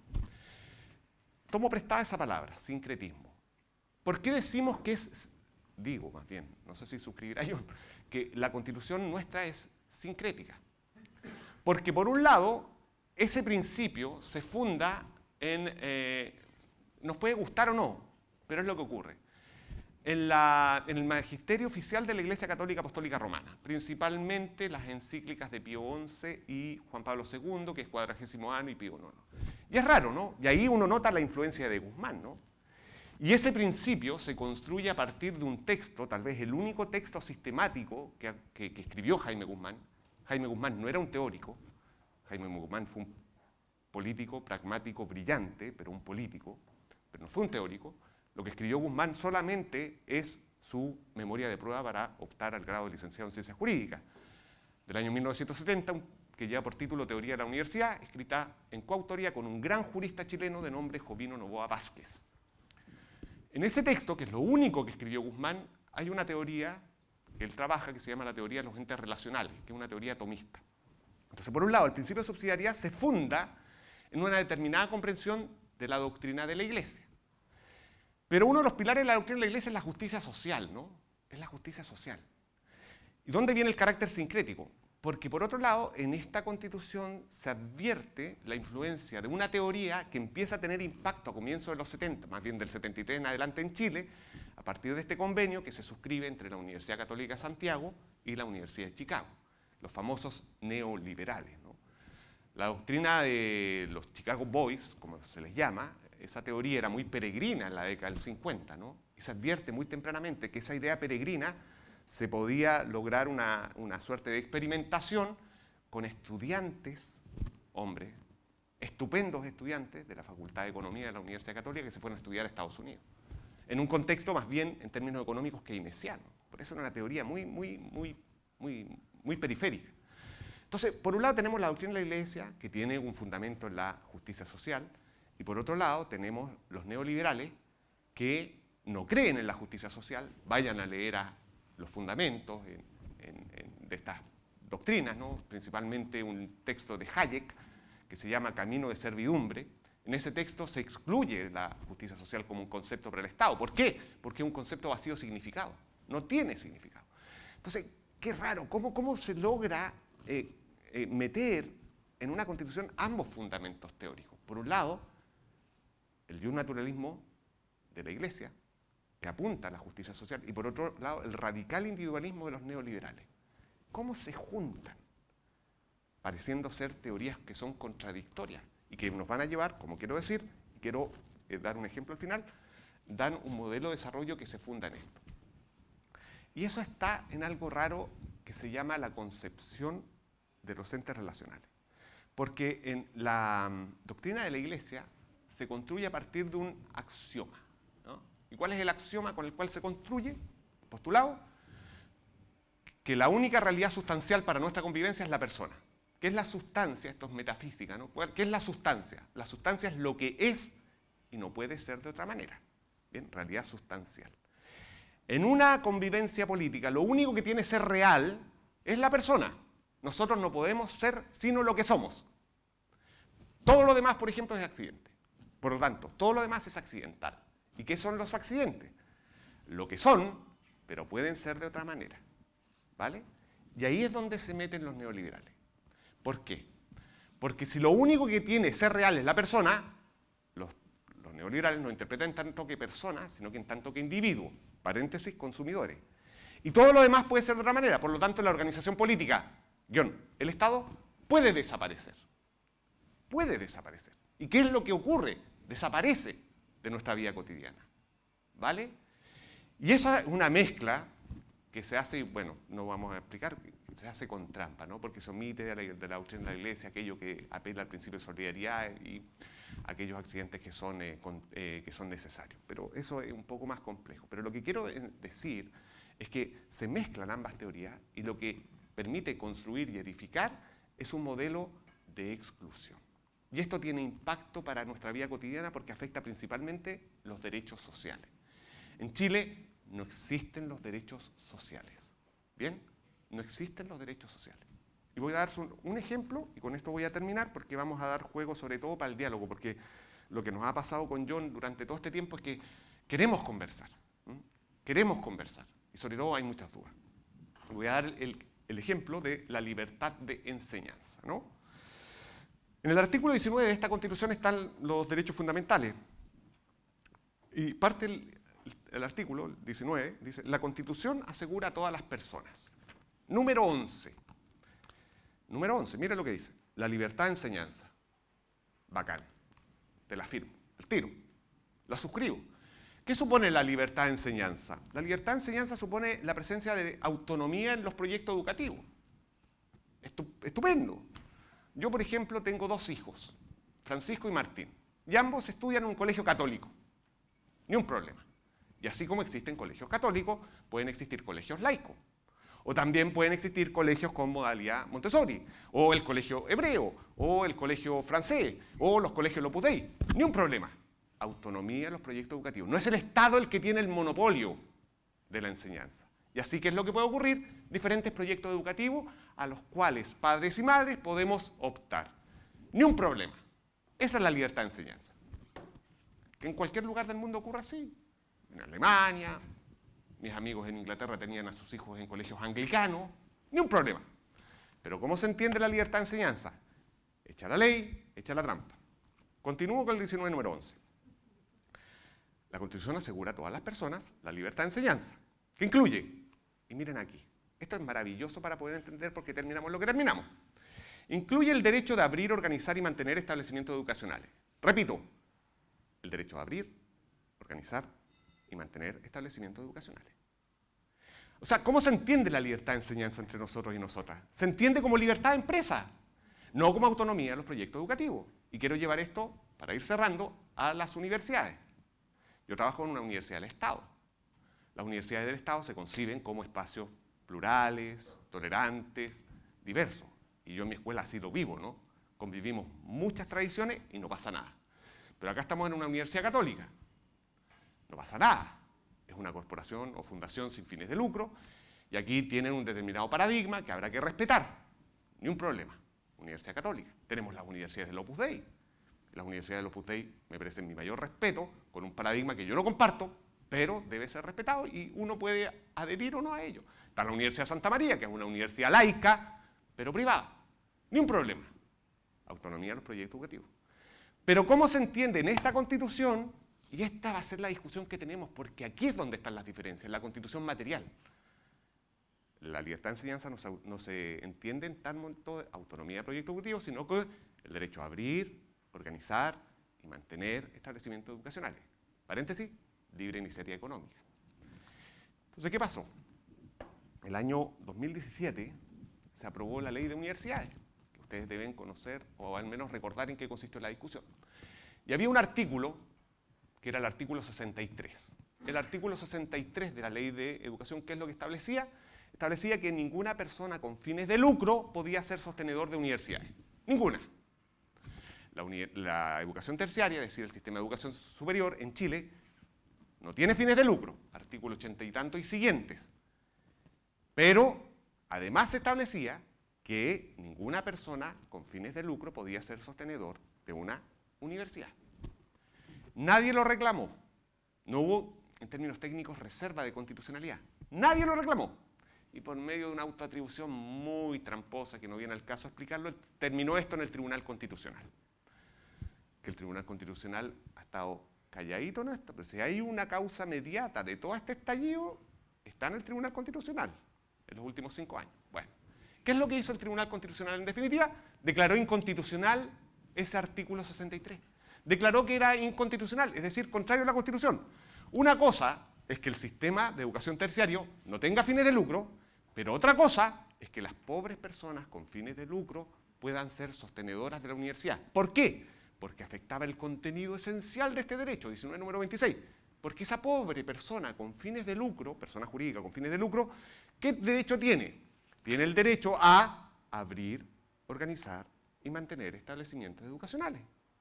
Tomo prestada esa palabra, sincretismo. ¿Por qué decimos que es, digo más bien, no sé si suscribirá yo, que la Constitución nuestra es sincrética? Porque por un lado, ese principio se funda en, nos puede gustar o no, pero es lo que ocurre. En el magisterio oficial de la Iglesia Católica Apostólica Romana, principalmente las encíclicas de Pío XI y Juan Pablo II, que es 40º año, y Pío IX. Y es raro, ¿no? Y ahí uno nota la influencia de Guzmán, ¿no? Y ese principio se construye a partir de un texto, tal vez el único texto sistemático que escribió Jaime Guzmán. Jaime Guzmán no era un teórico, Jaime Guzmán fue un político pragmático brillante, pero un político, pero no fue un teórico. Lo que escribió Guzmán solamente es su memoria de prueba para optar al grado de licenciado en Ciencias Jurídicas, del año 1970, que lleva por título Teoría de la Universidad, escrita en coautoría con un gran jurista chileno de nombre Jovino Novoa Vázquez. En ese texto, que es lo único que escribió Guzmán, hay una teoría que él trabaja que se llama la teoría de los entes relacionales, que es una teoría atomista. Entonces, por un lado, el principio de subsidiariedad se funda en una determinada comprensión de la doctrina de la Iglesia. Pero uno de los pilares de la doctrina de la Iglesia es la justicia social, ¿no? Es la justicia social. ¿Y dónde viene el carácter sincrético? Porque por otro lado, en esta Constitución se advierte la influencia de una teoría que empieza a tener impacto a comienzos de los 70, más bien del 73 en adelante en Chile, a partir de este convenio que se suscribe entre la Universidad Católica de Santiago y la Universidad de Chicago, los famosos neoliberales, ¿no? La doctrina de los Chicago Boys, como se les llama, esa teoría era muy peregrina en la década del 50, ¿no? Y se advierte muy tempranamente que esa idea peregrina se podía lograr una suerte de experimentación con estudiantes, hombres, estupendos estudiantes de la Facultad de Economía de la Universidad Católica que se fueron a estudiar a Estados Unidos, en un contexto más bien en términos económicos keynesiano. Por eso era una teoría muy periférica. Entonces, por un lado tenemos la doctrina de la Iglesia, que tiene un fundamento en la justicia social, y por otro lado tenemos los neoliberales, que no creen en la justicia social. Vayan a leer los fundamentos de estas doctrinas, ¿no? Principalmente un texto de Hayek, que se llama Camino de Servidumbre. En ese texto se excluye la justicia social como un concepto para el Estado. ¿Por qué? Porque es un concepto vacío de significado. No tiene significado. Entonces, qué raro, ¿cómo se logra meter en una Constitución ambos fundamentos teóricos? Por un lado, el naturalismo de la Iglesia, que apunta a la justicia social, y por otro lado, el radical individualismo de los neoliberales. ¿Cómo se juntan? Pareciendo ser teorías que son contradictorias y que nos van a llevar, como quiero decir, y quiero dar un ejemplo al final, dan un modelo de desarrollo que se funda en esto. Y eso está en algo raro que se llama la concepción de los entes relacionales. Porque en la doctrina de la Iglesia se construye a partir de un axioma, ¿no? ¿Y cuál es el axioma con el cual se construye? Postulado, que la única realidad sustancial para nuestra convivencia es la persona. ¿Qué es la sustancia? Esto es metafísica, ¿no? ¿Qué es la sustancia? La sustancia es lo que es y no puede ser de otra manera. Bien, realidad sustancial. En una convivencia política, lo único que tiene que ser real es la persona. Nosotros no podemos ser sino lo que somos. Todo lo demás, por ejemplo, es accidente. Por lo tanto, todo lo demás es accidental. ¿Y qué son los accidentes? Lo que son, pero pueden ser de otra manera. ¿Vale? Y ahí es donde se meten los neoliberales. ¿Por qué? Porque si lo único que tiene que ser real es la persona, los neoliberales no interpretan en tanto que persona, sino que en tanto que individuo, paréntesis, consumidores. Y todo lo demás puede ser de otra manera. Por lo tanto, la organización política, el Estado, puede desaparecer. Puede desaparecer. ¿Y qué es lo que ocurre? Desaparece de nuestra vida cotidiana. ¿Vale? Y esa es una mezcla que se hace, bueno, no vamos a explicar, que se hace con trampa, ¿no? Porque se omite de la doctrina de la Iglesia aquello que apela al principio de solidaridad y aquellos accidentes que son necesarios. Pero eso es un poco más complejo. Pero lo que quiero decir es que se mezclan ambas teorías y lo que permite construir y edificar es un modelo de exclusión. Y esto tiene impacto para nuestra vida cotidiana porque afecta principalmente los derechos sociales. En Chile no existen los derechos sociales. ¿Bien? No existen los derechos sociales. Y voy a dar un ejemplo, y con esto voy a terminar, porque vamos a dar juego sobre todo para el diálogo, porque lo que nos ha pasado con John durante todo este tiempo es que queremos conversar. Queremos conversar, y sobre todo hay muchas dudas. Voy a dar el ejemplo de la libertad de enseñanza, ¿no? En el artículo 19 de esta Constitución están los derechos fundamentales. Y parte el artículo 19 dice: la Constitución asegura a todas las personas. Número 11. Número 11, mira lo que dice. La libertad de enseñanza. Bacán. Te la firmo. El tiro. La suscribo. ¿Qué supone la libertad de enseñanza? La libertad de enseñanza supone la presencia de autonomía en los proyectos educativos. Estupendo. Yo, por ejemplo, tengo 2 hijos, Francisco y Martín, y ambos estudian en un colegio católico. Ni un problema. Y así como existen colegios católicos, pueden existir colegios laicos. O también pueden existir colegios con modalidad Montessori, o el colegio hebreo, o el colegio francés, o los colegios Opus Dei. Ni un problema. Autonomía en los proyectos educativos. No es el Estado el que tiene el monopolio de la enseñanza. Y así, ¿qué es lo que puede ocurrir? Diferentes proyectos educativos a los cuales padres y madres podemos optar. Ni un problema. Esa es la libertad de enseñanza. Que en cualquier lugar del mundo ocurre así. En Alemania, mis amigos en Inglaterra tenían a sus hijos en colegios anglicanos. Ni un problema. Pero ¿cómo se entiende la libertad de enseñanza? Echa la ley, echa la trampa. Continúo con el 19, número 11. La Constitución asegura a todas las personas la libertad de enseñanza, que incluye, y miren aquí, esto es maravilloso para poder entender por qué terminamos lo que terminamos. Incluye el derecho de abrir, organizar y mantener establecimientos educacionales. Repito, el derecho a abrir, organizar y mantener establecimientos educacionales. O sea, ¿cómo se entiende la libertad de enseñanza entre nosotros y nosotras? Se entiende como libertad de empresa, no como autonomía de los proyectos educativos. Y quiero llevar esto, para ir cerrando, a las universidades. Yo trabajo en una universidad del Estado. Las universidades del Estado se conciben como espacios plurales, tolerantes, diversos. Y yo en mi escuela así lo vivo, ¿no? Convivimos muchas tradiciones y no pasa nada. Pero acá estamos en una universidad católica. No pasa nada. Es una corporación o fundación sin fines de lucro y aquí tienen un determinado paradigma que habrá que respetar. Ni un problema. Universidad católica. Tenemos las universidades del Opus Dei. Las universidades del Opus Dei me merecen mi mayor respeto, con un paradigma que yo no comparto, pero debe ser respetado y uno puede adherir o no a ello. Está la Universidad de Santa María, que es una universidad laica, pero privada. Ni un problema. Autonomía de los proyectos educativos. Pero ¿cómo se entiende en esta Constitución? Y esta va a ser la discusión que tenemos, porque aquí es donde están las diferencias, en la Constitución material. La libertad de enseñanza no se entiende en tanto de autonomía de proyectos educativos, sino que el derecho a abrir, organizar y mantener establecimientos educacionales. Paréntesis, libre iniciativa económica. Entonces, ¿qué pasó? El año 2017 se aprobó la ley de universidades, que ustedes deben conocer o al menos recordar en qué consistió la discusión. Y había un artículo, que era el artículo 63. El artículo 63 de la ley de educación, ¿qué es lo que establecía? Establecía que ninguna persona con fines de lucro podía ser sostenedor de universidades. Ninguna. La educación terciaria, es decir, el sistema de educación superior en Chile, no tiene fines de lucro, artículo 80 y tanto y siguientes. Pero, además se establecía que ninguna persona con fines de lucro podía ser sostenedor de una universidad. Nadie lo reclamó. No hubo, en términos técnicos, reserva de constitucionalidad. Nadie lo reclamó. Y por medio de una autoatribución muy tramposa, que no viene al caso explicarlo, terminó esto en el Tribunal Constitucional. Que el Tribunal Constitucional ha estado calladito en esto, pero si hay una causa mediata de todo este estallido, está en el Tribunal Constitucional, en los últimos 5 años. Bueno, ¿qué es lo que hizo el Tribunal Constitucional en definitiva? Declaró inconstitucional ese artículo 63. Declaró que era inconstitucional, es decir, contrario a la Constitución. Una cosa es que el sistema de educación terciario no tenga fines de lucro, pero otra cosa es que las pobres personas con fines de lucro puedan ser sostenedoras de la universidad. ¿Por qué? Porque afectaba el contenido esencial de este derecho, 19, número 26. Porque esa pobre persona con fines de lucro, persona jurídica con fines de lucro, ¿qué derecho tiene? Tiene el derecho a abrir, organizar y mantener establecimientos educacionales.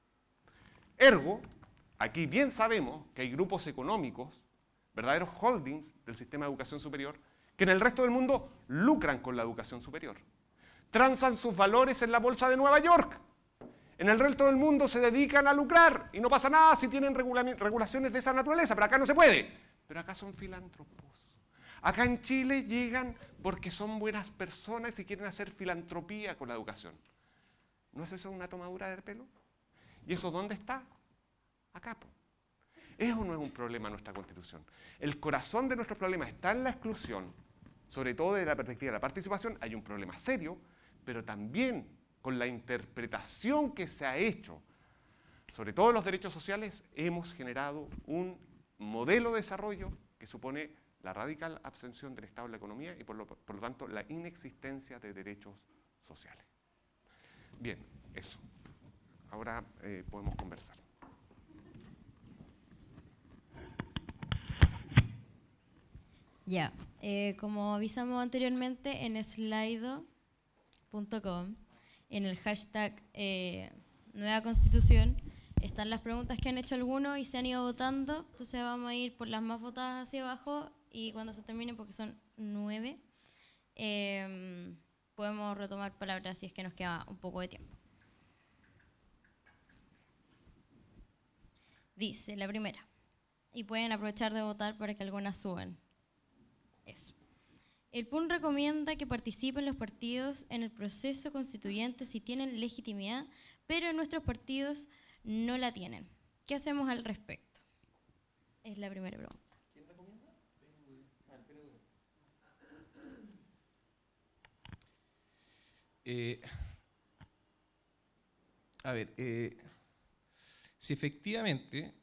Ergo, aquí bien sabemos que hay grupos económicos, verdaderos holdings del sistema de educación superior, que en el resto del mundo lucran con la educación superior. Transan sus valores en la bolsa de Nueva York. En el resto del mundo se dedican a lucrar y no pasa nada si tienen regulaciones de esa naturaleza, pero acá no se puede. Pero acá son filántropos. Acá en Chile llegan porque son buenas personas y quieren hacer filantropía con la educación. ¿No es eso una tomadura de pelo? ¿Y eso dónde está? Acá. Eso no es un problema en nuestra Constitución. El corazón de nuestro problema está en la exclusión, sobre todo desde la perspectiva de la participación. Hay un problema serio, pero también con la interpretación que se ha hecho sobre todos los derechos sociales, hemos generado un modelo de desarrollo que supone la radical abstención del Estado de la economía y por lo tanto la inexistencia de derechos sociales. Bien, eso. Ahora podemos conversar. Ya, como avisamos anteriormente, en slido.com, en el hashtag Nueva Constitución, están las preguntas que han hecho algunos y se han ido votando. Entonces vamos a ir por las más votadas hacia abajo y cuando se terminen, porque son 9, podemos retomar palabras si es que nos queda un poco de tiempo. Dice la primera, y pueden aprovechar de votar para que algunas suban. Eso. El PUN recomienda que participen los partidos en el proceso constituyente si tienen legitimidad, pero en nuestros partidos no la tienen. ¿Qué hacemos al respecto? Es la primera pregunta. ¿Quién recomienda? Si efectivamente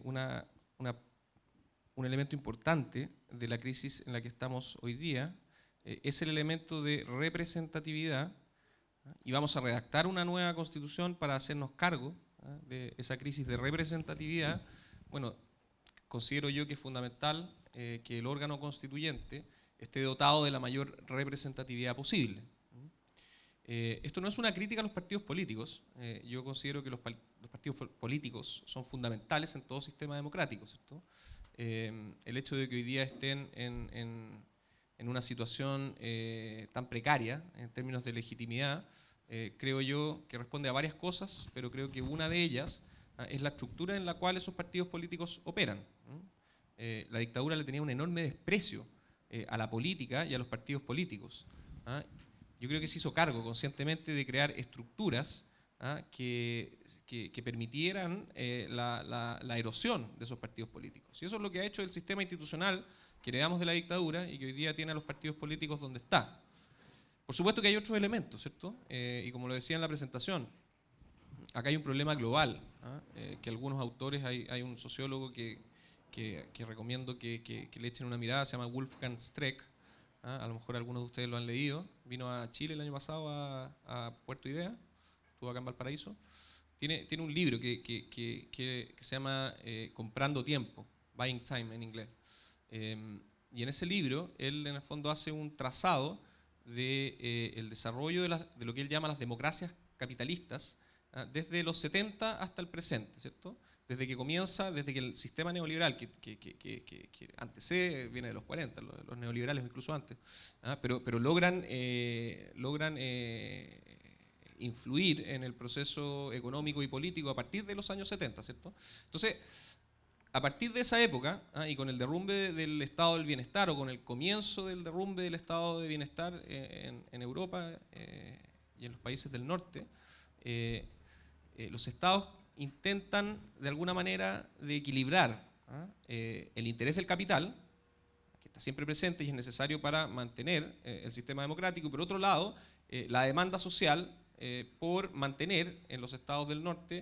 un elemento importante de la crisis en la que estamos hoy día es el elemento de representatividad, y vamos a redactar una nueva constitución para hacernos cargo de esa crisis de representatividad, bueno, considero yo que es fundamental que el órgano constituyente esté dotado de la mayor representatividad posible. Esto no es una crítica a los partidos políticos. Yo considero que los partidos políticos son fundamentales en todo sistema democrático, ¿cierto? El hecho de que hoy día estén en una situación tan precaria en términos de legitimidad, creo yo que responde a varias cosas, pero creo que una de ellas es la estructura en la cual esos partidos políticos operan. La dictadura le tenía un enorme desprecio a la política y a los partidos políticos. Yo creo que se hizo cargo conscientemente de crear estructuras que permitieran la erosión de esos partidos políticos. Y eso es lo que ha hecho el sistema institucional que heredamos de la dictadura y que hoy día tiene a los partidos políticos donde está. Por supuesto que hay otros elementos, ¿cierto? Y como lo decía en la presentación, acá hay un problema global, que algunos autores, hay un sociólogo que recomiendo que le echen una mirada, se llama Wolfgang Streeck. A lo mejor algunos de ustedes lo han leído. Vino a Chile el año pasado a Puerto Idea, estuvo acá en Valparaíso. Tiene un libro que se llama Comprando Tiempo, Buying Time en inglés. Y en ese libro él en el fondo hace un trazado del desarrollo de lo que él llama las democracias capitalistas desde los 70 hasta el presente, ¿cierto? Desde que el sistema neoliberal, que antecede, viene de los 40, los neoliberales incluso antes, pero logran influir en el proceso económico y político a partir de los años 70, ¿cierto? Entonces, a partir de esa época, y con el derrumbe del estado del bienestar, o con el comienzo del derrumbe del estado de bienestar en Europa y en los países del norte, los estados intentan de alguna manera de equilibrar el interés del capital, que está siempre presente y es necesario para mantener el sistema democrático, y por otro lado, la demanda social por mantener en los estados del norte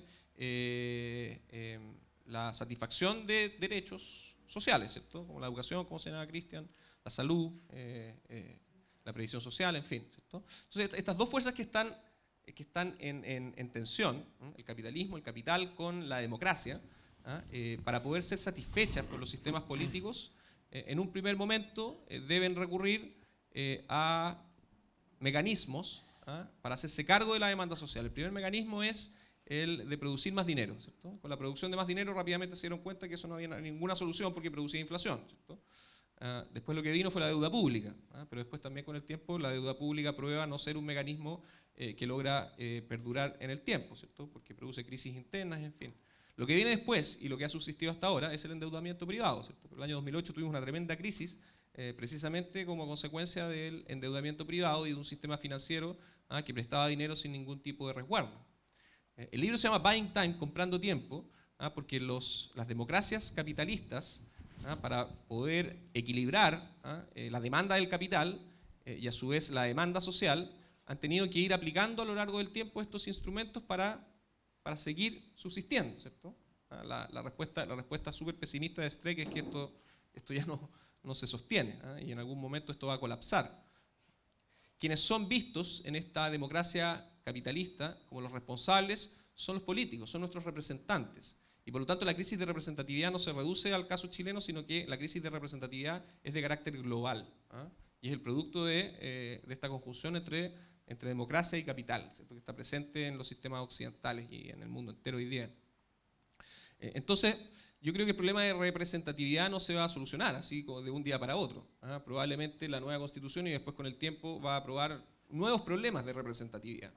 la satisfacción de derechos sociales, ¿cierto? Como la educación, como señalaba Cristian, la salud, la previsión social, en fin, ¿cierto? Entonces, estas dos fuerzas que están en tensión, el capitalismo, el capital con la democracia, para poder ser satisfechas por los sistemas políticos, en un primer momento deben recurrir a mecanismos para hacerse cargo de la demanda social. El primer mecanismo es el de producir más dinero, ¿cierto? Con la producción de más dinero rápidamente se dieron cuenta que eso no había ninguna solución porque producía inflación, ¿cierto? Después lo que vino fue la deuda pública, pero después también con el tiempo la deuda pública prueba no ser un mecanismo que logra perdurar en el tiempo, ¿cierto? Porque produce crisis internas, en fin. Lo que viene después y lo que ha subsistido hasta ahora es el endeudamiento privado, ¿cierto? En el año 2008 tuvimos una tremenda crisis precisamente como consecuencia del endeudamiento privado y de un sistema financiero que prestaba dinero sin ningún tipo de resguardo. El libro se llama Buying Time, Comprando Tiempo, porque las democracias capitalistas, para poder equilibrar la demanda del capital y a su vez la demanda social, han tenido que ir aplicando a lo largo del tiempo estos instrumentos para seguir subsistiendo, ¿cierto? La respuesta súper pesimista de Streeck es que esto ya no se sostiene y en algún momento esto va a colapsar. Quienes son vistos en esta democracia capitalista como los responsables son los políticos, son nuestros representantes. Y por lo tanto la crisis de representatividad no se reduce al caso chileno, sino que la crisis de representatividad es de carácter global. Y es el producto de esta conjunción entre democracia y capital, ¿cierto? Que está presente en los sistemas occidentales y en el mundo entero hoy día. Entonces, yo creo que el problema de representatividad no se va a solucionar así como de un día para otro. Probablemente la nueva constitución y después con el tiempo va a aprobar nuevos problemas de representatividad.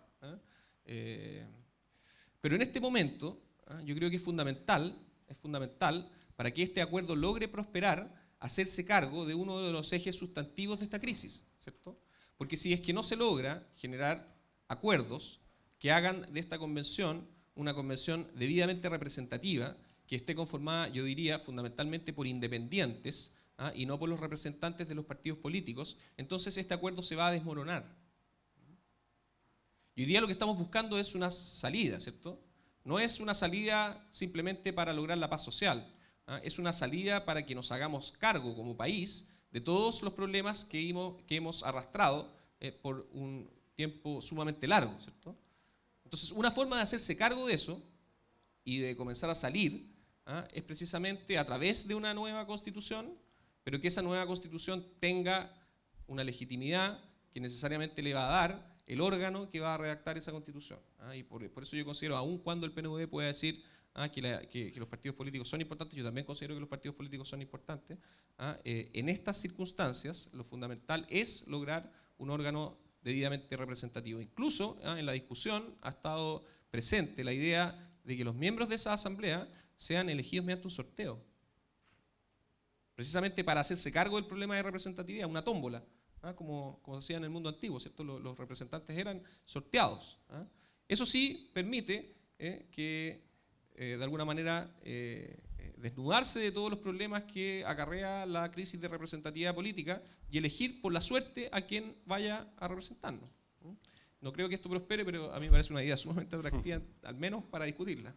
Pero en este momento, yo creo que es fundamental para que este acuerdo logre prosperar, hacerse cargo de uno de los ejes sustantivos de esta crisis, ¿cierto? Porque si es que no se logra generar acuerdos que hagan de esta convención una convención debidamente representativa, que esté conformada, yo diría, fundamentalmente por independientes, y no por los representantes de los partidos políticos, entonces este acuerdo se va a desmoronar. Y hoy día lo que estamos buscando es una salida, ¿cierto? No es una salida simplemente para lograr la paz social, es una salida para que nos hagamos cargo como país de todos los problemas que hemos arrastrado por un tiempo sumamente largo, ¿cierto? Entonces, una forma de hacerse cargo de eso y de comenzar a salir es precisamente a través de una nueva constitución, pero que esa nueva constitución tenga una legitimidad que necesariamente le va a dar el órgano que va a redactar esa constitución. Y por eso yo considero, aun cuando el PNUD pueda decir que los partidos políticos son importantes, yo también considero que los partidos políticos son importantes, en estas circunstancias lo fundamental es lograr un órgano debidamente representativo. Incluso en la discusión ha estado presente la idea de que los miembros de esa asamblea sean elegidos mediante un sorteo, precisamente para hacerse cargo del problema de representatividad, una tómbola, como se hacía en el mundo antiguo, ¿cierto? Los representantes eran sorteados. Eso sí permite que de alguna manera desnudarse de todos los problemas que acarrea la crisis de representatividad política y elegir por la suerte a quien vaya a representarnos. No creo que esto prospere, pero a mí me parece una idea sumamente atractiva, al menos para discutirla.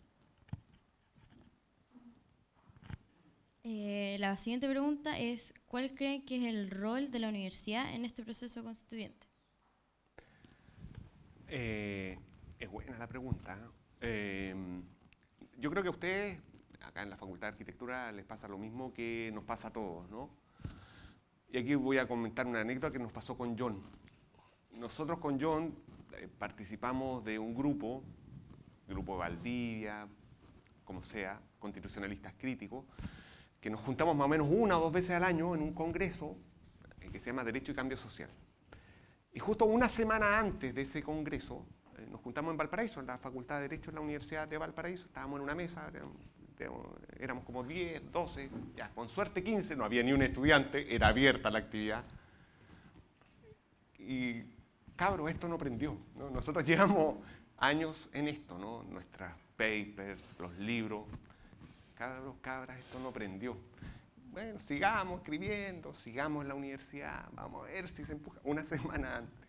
La siguiente pregunta es, ¿cuál creen que es el rol de la universidad en este proceso constituyente? Es buena la pregunta. Yo creo que a ustedes, acá en la Facultad de Arquitectura, les pasa lo mismo que nos pasa a todos, ¿no? Y aquí voy a comentar una anécdota que nos pasó con John. Nosotros con John participamos de un grupo de Valdivia, como sea, constitucionalistas críticos, que nos juntamos más o menos 1 o 2 veces al año en un congreso que se llama Derecho y Cambio Social. Y justo una semana antes de ese congreso, nos juntamos en Valparaíso, en la Facultad de Derecho de la Universidad de Valparaíso, estábamos en una mesa, éramos como 10, 12, ya con suerte 15, no había ni un estudiante, era abierta la actividad. Y cabro, esto no prendió, ¿no? Nosotros llevamos años en esto, ¿no? Nuestras papers, los libros. Cabras, esto no prendió. Bueno, sigamos escribiendo, sigamos en la universidad, vamos a ver si se empuja. Una semana antes.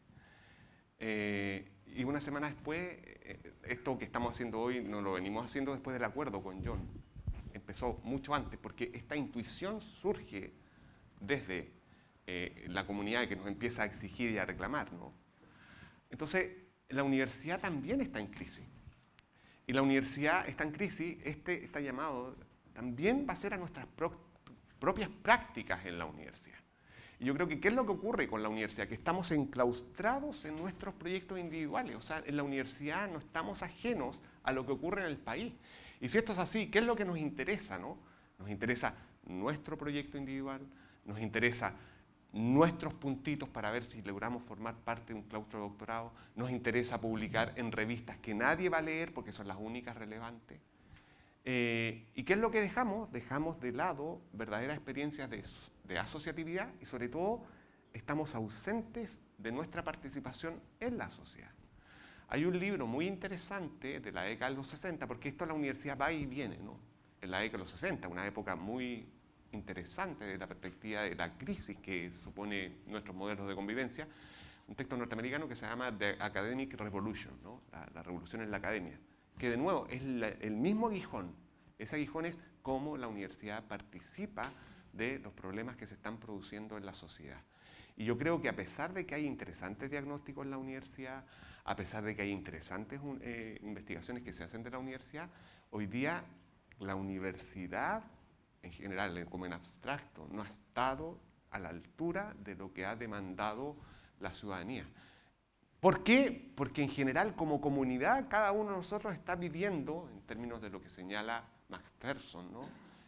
Y una semana después, esto que estamos haciendo hoy, nos lo venimos haciendo después del acuerdo con John. Empezó mucho antes, porque esta intuición surge desde la comunidad que nos empieza a exigir y a reclamar, ¿no? Entonces, la universidad también está en crisis. Y la universidad está en crisis, está llamado también va a ser a nuestras propias prácticas en la universidad. Y yo creo que ¿qué es lo que ocurre con la universidad? Que estamos enclaustrados en nuestros proyectos individuales. O sea, en la universidad no estamos ajenos a lo que ocurre en el país. Y si esto es así, ¿qué es lo que nos interesa, no? Nos interesa nuestro proyecto individual, nos interesa nuestros puntitos para ver si logramos formar parte de un claustro de doctorado, nos interesa publicar en revistas que nadie va a leer porque son las únicas relevantes. ¿Y qué es lo que dejamos? Dejamos de lado verdaderas experiencias de asociatividad y sobre todo estamos ausentes de nuestra participación en la sociedad. Hay un libro muy interesante de la década de los 60, porque esto en la universidad va y viene, ¿no? En la década de los 60, una época muy interesante desde la perspectiva de la crisis que supone nuestros modelos de convivencia, un texto norteamericano que se llama The Academic Revolution, ¿no? La revolución en la academia, que de nuevo es el mismo aguijón. Ese aguijón es cómo la universidad participa de los problemas que se están produciendo en la sociedad. Y yo creo que a pesar de que hay interesantes diagnósticos en la universidad, a pesar de que hay interesantes investigaciones que se hacen de la universidad, hoy día la universidad en general, como en abstracto, no ha estado a la altura de lo que ha demandado la ciudadanía. ¿Por qué? Porque en general, como comunidad, cada uno de nosotros está viviendo, en términos de lo que señala Macpherson, ¿no?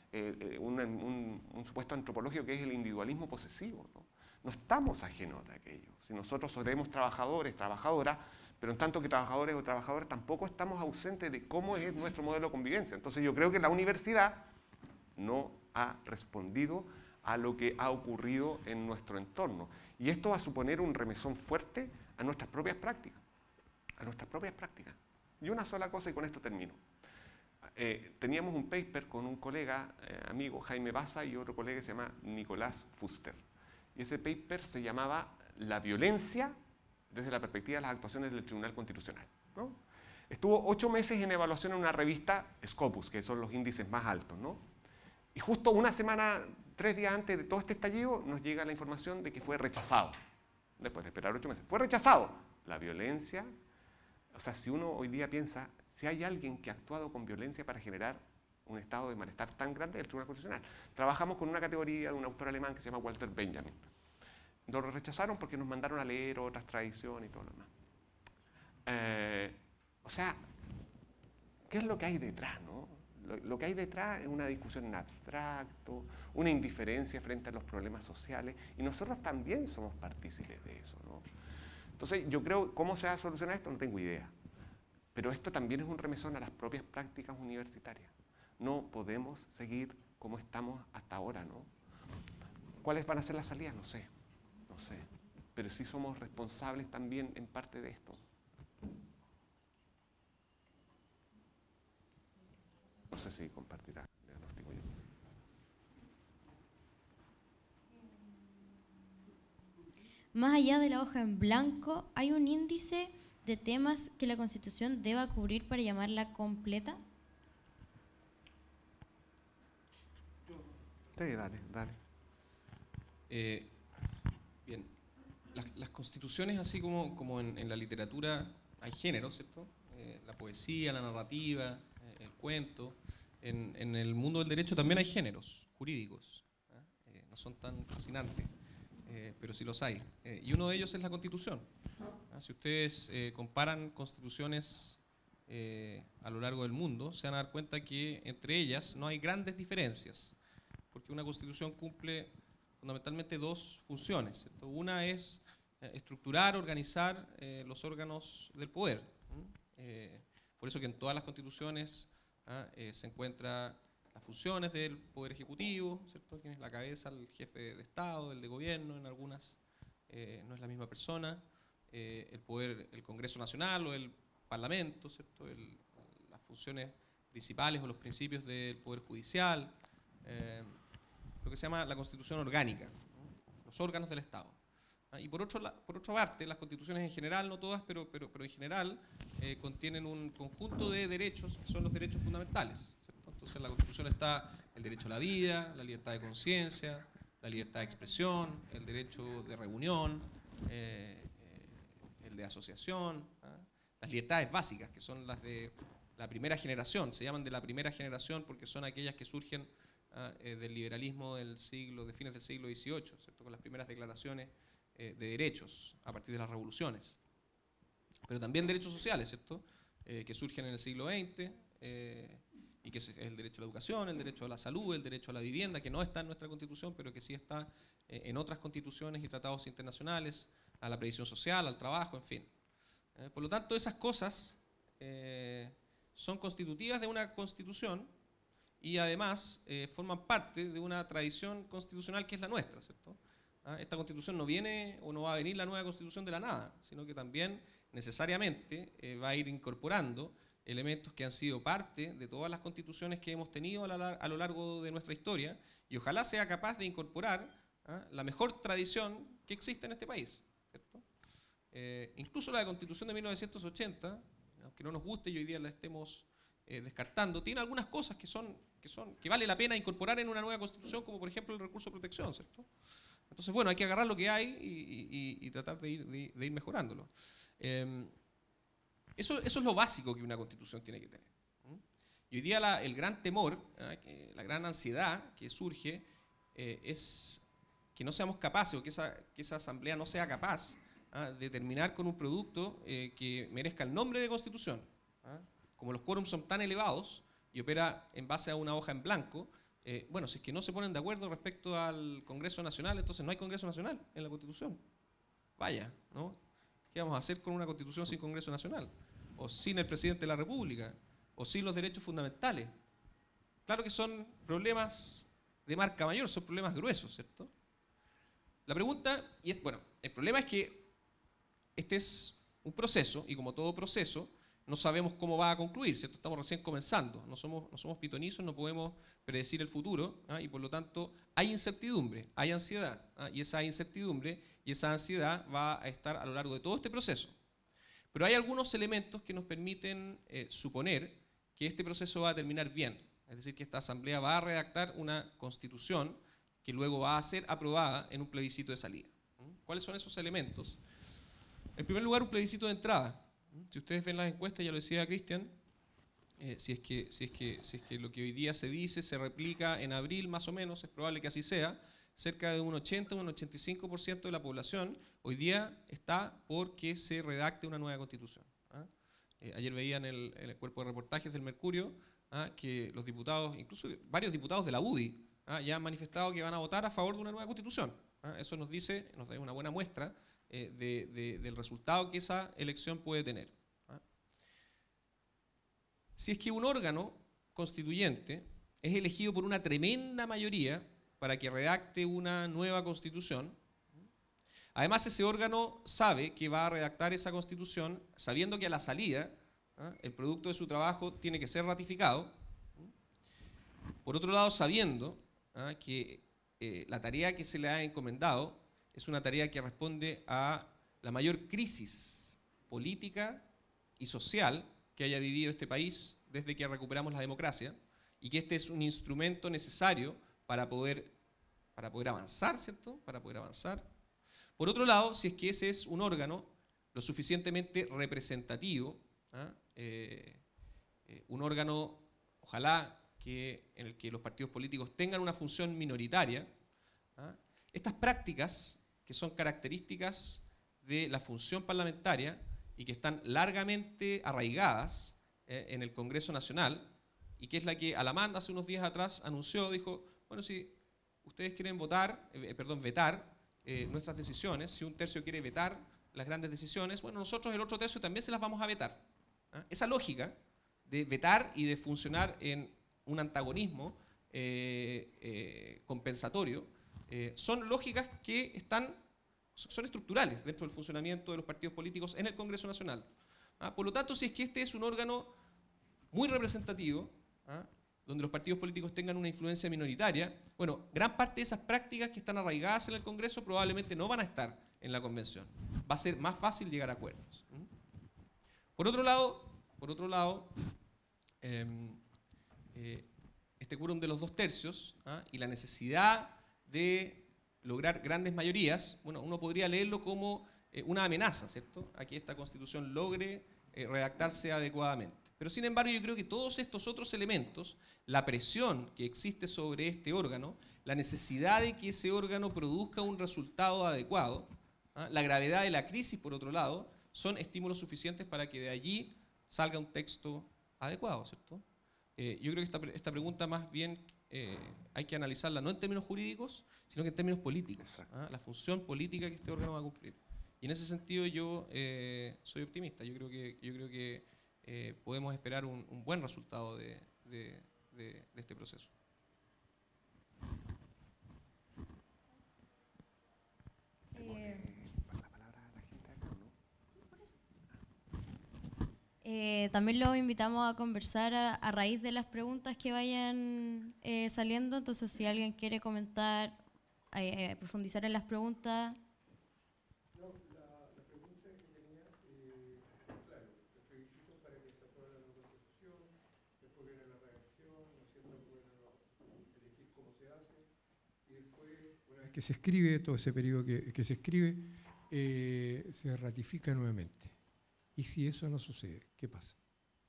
Un supuesto antropológico que es el individualismo posesivo, ¿no? No estamos ajenos de aquello. Si nosotros seremos trabajadores, trabajadoras, pero en tanto que trabajadores o trabajadoras tampoco estamos ausentes de cómo es nuestro modelo de convivencia. Entonces yo creo que la universidad no ha respondido a lo que ha ocurrido en nuestro entorno. Y esto va a suponer un remesón fuerte a nuestras propias prácticas. A nuestras propias prácticas. Y una sola cosa, y con esto termino. Teníamos un paper con un colega, amigo, Jaime Baza, y otro colega que se llama Nicolás Fuster. Y ese paper se llamaba La violencia desde la perspectiva de las actuaciones del Tribunal Constitucional, ¿no? Estuvo 8 meses en evaluación en una revista Scopus, que son los índices más altos, ¿no? Y justo una semana, 3 días antes de todo este estallido, nos llega la información de que fue rechazado. Después de esperar 8 meses. Fue rechazado. La violencia, o sea, si uno hoy día piensa, si hay alguien que ha actuado con violencia para generar un estado de malestar tan grande, el Tribunal Constitucional. Trabajamos con una categoría de un autor alemán que se llama Walter Benjamin. Lo rechazaron porque nos mandaron a leer otras tradiciones y todo lo demás. O sea, ¿qué es lo que hay detrás, no? Lo que hay detrás es una discusión en abstracto, una indiferencia frente a los problemas sociales, y nosotros también somos partícipes de eso, ¿no? Entonces, yo creo, ¿cómo se va a solucionar esto? No tengo idea. Pero esto también es un remesón a las propias prácticas universitarias. No podemos seguir como estamos hasta ahora, ¿no? ¿Cuáles van a ser las salidas? No sé, no sé. Pero sí somos responsables también en parte de esto. No sé si compartirá el diagnóstico yo. Más allá de la hoja en blanco, ¿hay un índice de temas que la Constitución deba cubrir para llamarla completa? Sí, dale, dale. Bien, las constituciones, así como en la literatura, hay géneros, ¿cierto? La poesía, la narrativa, el cuento. En el mundo del derecho también hay géneros jurídicos, ¿eh? No son tan fascinantes, pero sí los hay. Y uno de ellos es la Constitución. Si ustedes comparan constituciones a lo largo del mundo, se van a dar cuenta que entre ellas no hay grandes diferencias, porque una constitución cumple fundamentalmente 2 funciones, ¿cierto? Una es estructurar, organizar los órganos del poder. Por eso que en todas las constituciones se encuentran las funciones del Poder Ejecutivo, ¿cierto? Quien es la cabeza, el jefe de Estado, el de gobierno, en algunas no es la misma persona, el Congreso Nacional o el Parlamento, ¿cierto? Las funciones principales o los principios del Poder Judicial, lo que se llama la Constitución orgánica, ¿no? Los órganos del Estado. Y por otra parte, las constituciones en general, no todas, pero en general, contienen un conjunto de derechos que son los derechos fundamentales, ¿cierto? Entonces en la Constitución está el derecho a la vida, la libertad de conciencia, la libertad de expresión, el derecho de reunión, el de asociación, las libertades básicas, que son las de la primera generación, se llaman de la primera generación porque son aquellas que surgen del liberalismo de fines del siglo XVIII, ¿cierto? Con las primeras declaraciones de derechos a partir de las revoluciones. Pero también derechos sociales, ¿cierto? Que surgen en el siglo XX, y que es el derecho a la educación, el derecho a la salud, el derecho a la vivienda, que no está en nuestra Constitución, pero que sí está en otras constituciones y tratados internacionales, a la previsión social, al trabajo, en fin. Por lo tanto, esas cosas son constitutivas de una constitución y además forman parte de una tradición constitucional que es la nuestra, ¿cierto? Esta constitución no viene o no va a venir la nueva constitución de la nada, sino que también necesariamente va a ir incorporando elementos que han sido parte de todas las constituciones que hemos tenido a lo largo de nuestra historia, y ojalá sea capaz de incorporar la mejor tradición que existe en este país, ¿cierto? Incluso la Constitución de 1980, aunque no nos guste y hoy día la estemos descartando, tiene algunas cosas que vale la pena incorporar en una nueva constitución, como por ejemplo el recurso de protección, ¿cierto? Entonces, bueno, hay que agarrar lo que hay y tratar de ir mejorándolo. Eso es lo básico que una constitución tiene que tener. Y hoy día el gran temor, la gran ansiedad que surge es que no seamos capaces, o que esa asamblea no sea capaz de terminar con un producto que merezca el nombre de constitución. Como los quórums son tan elevados y opera en base a una hoja en blanco, bueno, si es que no se ponen de acuerdo respecto al Congreso Nacional, entonces no hay Congreso Nacional en la Constitución. Vaya, ¿no? ¿Qué vamos a hacer con una Constitución sin Congreso Nacional? O sin el presidente de la República, o sin los derechos fundamentales. Claro que son problemas de marca mayor, son problemas gruesos, ¿cierto? La pregunta, bueno, el problema es que este es un proceso, y como todo proceso, no sabemos cómo va a concluir, ¿cierto? Estamos recién comenzando, no somos pitonizos, no podemos predecir el futuro, y por lo tanto hay incertidumbre, hay ansiedad, y esa incertidumbre y esa ansiedad va a estar a lo largo de todo este proceso. Pero hay algunos elementos que nos permiten suponer que este proceso va a terminar bien, es decir, que esta asamblea va a redactar una constitución que luego va a ser aprobada en un plebiscito de salida. ¿Cuáles son esos elementos? En primer lugar, un plebiscito de entrada. Si ustedes ven las encuestas, ya lo decía Cristian, si es que lo que hoy día se dice se replica en abril más o menos, es probable que así sea, cerca de un 80 o un 85% de la población hoy día está por que se redacte una nueva constitución. Ayer veía en el cuerpo de reportajes del Mercurio que los diputados, incluso varios diputados de la UDI, ya han manifestado que van a votar a favor de una nueva constitución. Eso nos da una buena muestra del resultado que esa elección puede tener. Si es que un órgano constituyente es elegido por una tremenda mayoría para que redacte una nueva constitución, además ese órgano sabe que va a redactar esa constitución sabiendo que a la salida el producto de su trabajo tiene que ser ratificado, por otro lado sabiendo que la tarea que se le ha encomendado es una tarea que responde a la mayor crisis política y social que haya vivido este país desde que recuperamos la democracia, y que este es un instrumento necesario para poder avanzar, ¿cierto? Para poder avanzar. Por otro lado, si es que ese es un órgano lo suficientemente representativo, un órgano, ojalá, en el que los partidos políticos tengan una función minoritaria, estas prácticas que son características de la función parlamentaria y que están largamente arraigadas en el Congreso Nacional, y que es la que Alamán hace unos días atrás anunció, dijo, bueno, si ustedes quieren vetar nuestras decisiones, si un tercio quiere vetar las grandes decisiones, bueno, nosotros el otro tercio también se las vamos a vetar. Esa lógica de vetar y de funcionar en un antagonismo compensatorio, son lógicas que son estructurales dentro del funcionamiento de los partidos políticos en el Congreso Nacional. Por lo tanto, si es que este es un órgano muy representativo, donde los partidos políticos tengan una influencia minoritaria, bueno, gran parte de esas prácticas que están arraigadas en el Congreso probablemente no van a estar en la convención. Va a ser más fácil llegar a acuerdos. Por otro lado, este quórum de los 2/3 y la necesidad de lograr grandes mayorías, bueno, uno podría leerlo como una amenaza, ¿cierto?, a que esta Constitución logre redactarse adecuadamente. Pero sin embargo yo creo que todos estos otros elementos, la presión que existe sobre este órgano, la necesidad de que ese órgano produzca un resultado adecuado, la gravedad de la crisis por otro lado, son estímulos suficientes para que de allí salga un texto adecuado, ¿cierto? Yo creo que esta pregunta más bien hay que analizarla no en términos jurídicos, sino que en términos políticos, la función política que este órgano va a cumplir. Y en ese sentido yo soy optimista, yo creo que podemos esperar un buen resultado de este proceso. También los invitamos a conversar a raíz de las preguntas que vayan saliendo. Entonces, si alguien quiere comentar, profundizar en las preguntas. No, la pregunta que tenía, claro, el plebiscito para que se apruebe la nueva constitución, después viene la redacción, ¿no es cierto? Bueno, elegir cómo se hace, y después, una vez que se escribe, todo ese periodo que se escribe, se ratifica nuevamente. ¿Y si eso no sucede, qué pasa?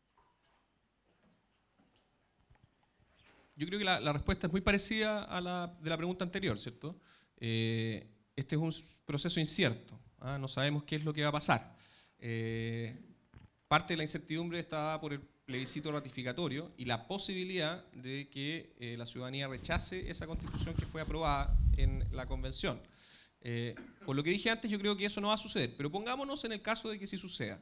Yo creo que la respuesta es muy parecida a la de la pregunta anterior, ¿cierto? Este es un proceso incierto, no sabemos qué es lo que va a pasar. Parte de la incertidumbre está dada por el plebiscito ratificatorio y la posibilidad de que la ciudadanía rechace esa constitución que fue aprobada en la convención. Por lo que dije antes, yo creo que eso no va a suceder, pero pongámonos en el caso de que sí suceda.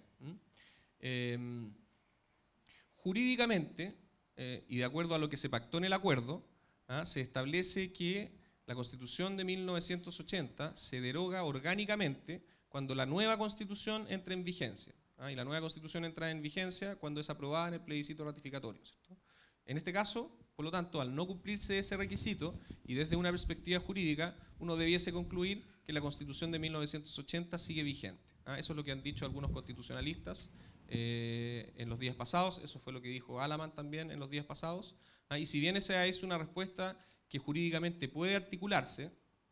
Jurídicamente, y de acuerdo a lo que se pactó en el acuerdo, se establece que la Constitución de 1980 se deroga orgánicamente cuando la nueva Constitución entra en vigencia. Y la nueva Constitución entra en vigencia cuando es aprobada en el plebiscito ratificatorio, ¿cierto? En este caso, por lo tanto, al no cumplirse ese requisito y desde una perspectiva jurídica, uno debiese concluir que la Constitución de 1980 sigue vigente. Eso es lo que han dicho algunos constitucionalistas en los días pasados, eso fue lo que dijo Alaman también en los días pasados. Y si bien esa es una respuesta que jurídicamente puede articularse,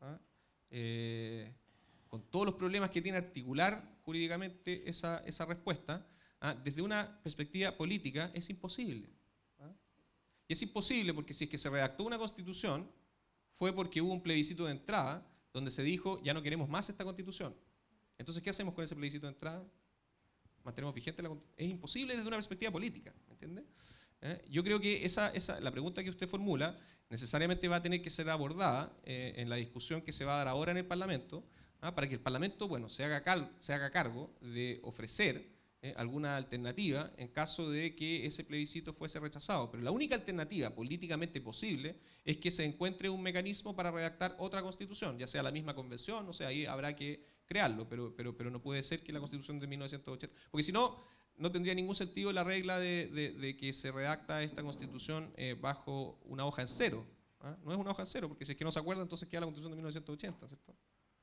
con todos los problemas que tiene articular jurídicamente esa respuesta, desde una perspectiva política es imposible. Y es imposible porque si es que se redactó una constitución, fue porque hubo un plebiscito de entrada donde se dijo, ya no queremos más esta constitución. Entonces, ¿qué hacemos con ese plebiscito de entrada? ¿Mantenemos vigente la constitución? Es imposible desde una perspectiva política, ¿me entiende? Yo creo que la pregunta que usted formula necesariamente va a tener que ser abordada en la discusión que se va a dar ahora en el Parlamento, para que el Parlamento, bueno, se haga cargo de ofrecer alguna alternativa en caso de que ese plebiscito fuese rechazado. Pero la única alternativa políticamente posible es que se encuentre un mecanismo para redactar otra constitución, ya sea la misma convención, o sea, ahí habrá que crearlo, pero no puede ser que la Constitución de 1980, porque si no, no tendría ningún sentido la regla de que se redacta esta Constitución bajo una hoja en cero. No es una hoja en cero, porque si es que no se acuerda, entonces queda la Constitución de 1980, ¿cierto?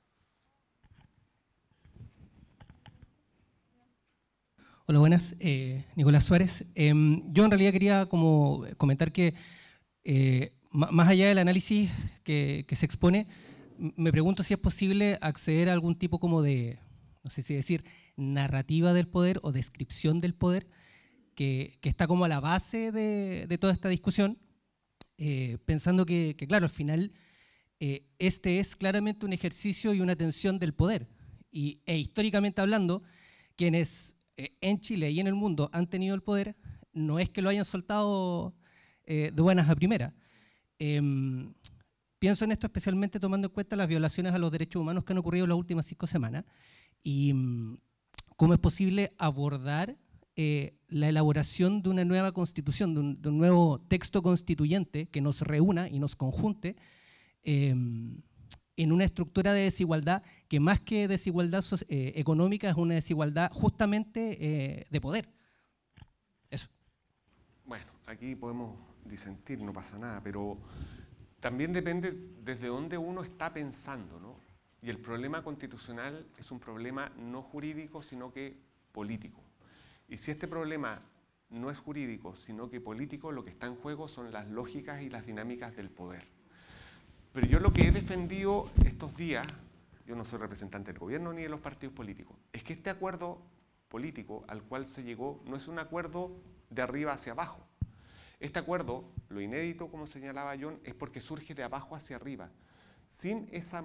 Hola, buenas. Nicolás Suárez. Yo en realidad quería como comentar que más allá del análisis que se expone, me pregunto si es posible acceder a algún tipo como de, no sé si decir, narrativa del poder o descripción del poder que está como a la base de toda esta discusión, pensando que, claro, al final este es claramente un ejercicio y una tensión del poder. E históricamente hablando, quienes en Chile y en el mundo han tenido el poder, no es que lo hayan soltado de buenas a primeras. Pienso en esto especialmente tomando en cuenta las violaciones a los derechos humanos que han ocurrido en las últimas 5 semanas y cómo es posible abordar la elaboración de una nueva constitución, de un nuevo texto constituyente que nos reúna y nos conjunte en una estructura de desigualdad que más que desigualdad económica es una desigualdad justamente de poder. Eso. Bueno, aquí podemos disentir, no pasa nada, pero también depende desde dónde uno está pensando, ¿no? Y el problema constitucional es un problema no jurídico, sino que político. Y si este problema no es jurídico, sino que político, lo que está en juego son las lógicas y las dinámicas del poder. Pero yo lo que he defendido estos días, yo no soy representante del gobierno ni de los partidos políticos, es que este acuerdo político al cual se llegó no es un acuerdo de arriba hacia abajo. Este acuerdo, lo inédito, como señalaba John, es porque surge de abajo hacia arriba. Sin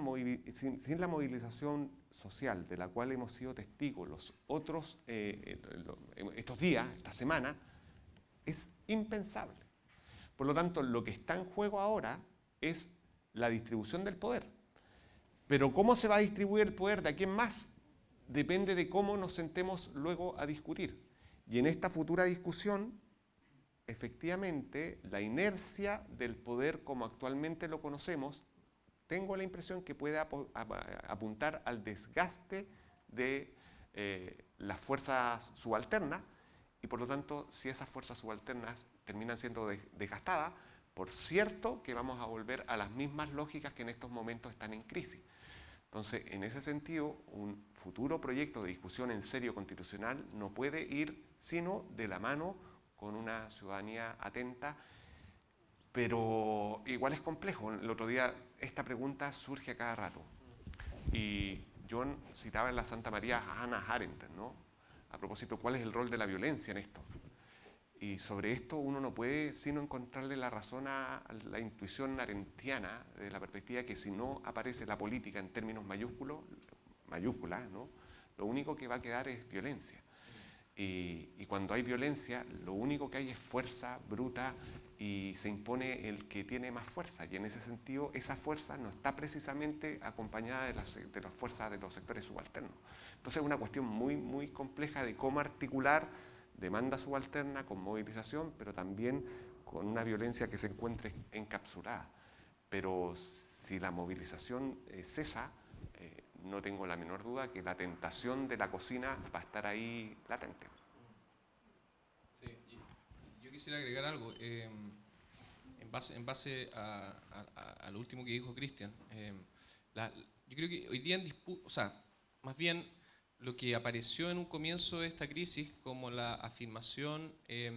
la movilización social de la cual hemos sido testigos los otros, estos días, esta semana, es impensable. Por lo tanto, lo que está en juego ahora es la distribución del poder. Pero ¿cómo se va a distribuir el poder de a quién más? Depende de cómo nos sentemos luego a discutir. Y en esta futura discusión, efectivamente, la inercia del poder como actualmente lo conocemos, tengo la impresión que puede apuntar al desgaste de las fuerzas subalternas y por lo tanto, si esas fuerzas subalternas terminan siendo desgastadas, por cierto que vamos a volver a las mismas lógicas que en estos momentos están en crisis. Entonces, en ese sentido, un futuro proyecto de discusión en serio constitucional no puede ir sino de la mano con una ciudadanía atenta, pero igual es complejo. El otro día esta pregunta surge a cada rato. Y John citaba en la Santa María a Hannah Arendt, ¿no? A propósito, ¿cuál es el rol de la violencia en esto? Y sobre esto uno no puede sino encontrarle la razón a la intuición arendtiana, de la perspectiva que si no aparece la política en términos mayúsculas, ¿no? Lo único que va a quedar es violencia. Y cuando hay violencia, lo único que hay es fuerza bruta y se impone el que tiene más fuerza. Y en ese sentido, esa fuerza no está precisamente acompañada de las fuerzas de los sectores subalternos. Entonces es una cuestión muy, muy compleja de cómo articular demanda subalterna con movilización, pero también con una violencia que se encuentre encapsulada. Pero si la movilización cesa, no tengo la menor duda que la tentación de la cocina va a estar ahí latente. Sí, yo quisiera agregar algo en base a lo último que dijo Cristian. Yo creo que hoy día o sea, más bien lo que apareció en un comienzo de esta crisis como la afirmación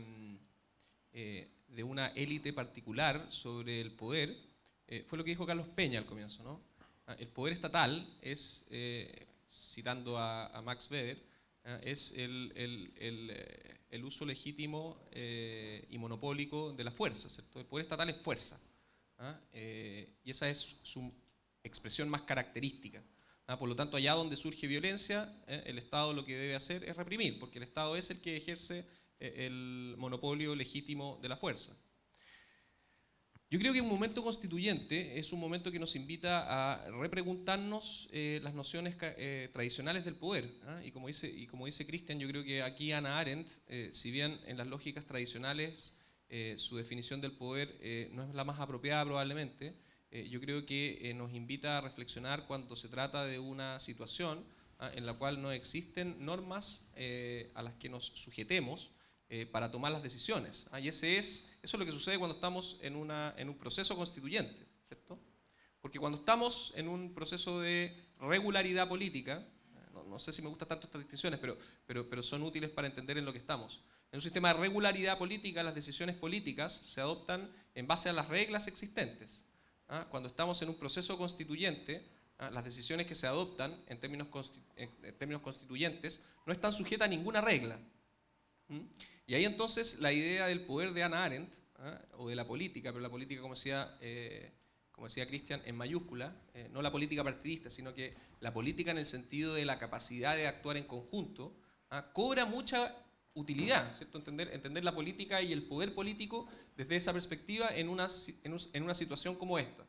de una élite particular sobre el poder, fue lo que dijo Carlos Peña al comienzo, ¿no? El poder estatal es, citando a Max Weber, es el uso legítimo y monopólico de la fuerza, ¿cierto? El poder estatal es fuerza, y esa es su expresión más característica. Por lo tanto, allá donde surge violencia, el Estado lo que debe hacer es reprimir, porque el Estado es el que ejerce el monopolio legítimo de la fuerza. Yo creo que un momento constituyente es un momento que nos invita a repreguntarnos las nociones tradicionales del poder. Y como dice Cristian, yo creo que aquí Hannah Arendt, si bien en las lógicas tradicionales su definición del poder no es la más apropiada probablemente, yo creo que nos invita a reflexionar cuando se trata de una situación en la cual no existen normas a las que nos sujetemos para tomar las decisiones. Y eso es lo que sucede cuando estamos en un proceso constituyente, ¿cierto? Porque cuando estamos en un proceso de regularidad política, no sé si me gustan tanto estas distinciones, pero son útiles para entender en lo que estamos. En un sistema de regularidad política, las decisiones políticas se adoptan en base a las reglas existentes. Cuando estamos en un proceso constituyente, las decisiones que se adoptan en términos constituyentes no están sujetas a ninguna regla. Y ahí entonces la idea del poder de Hannah Arendt, o de la política, pero la política, como decía Cristian, en mayúscula, no la política partidista, sino que la política en el sentido de la capacidad de actuar en conjunto, cobra mucha utilidad, ¿cierto? Entender la política y el poder político desde esa perspectiva en una situación como esta.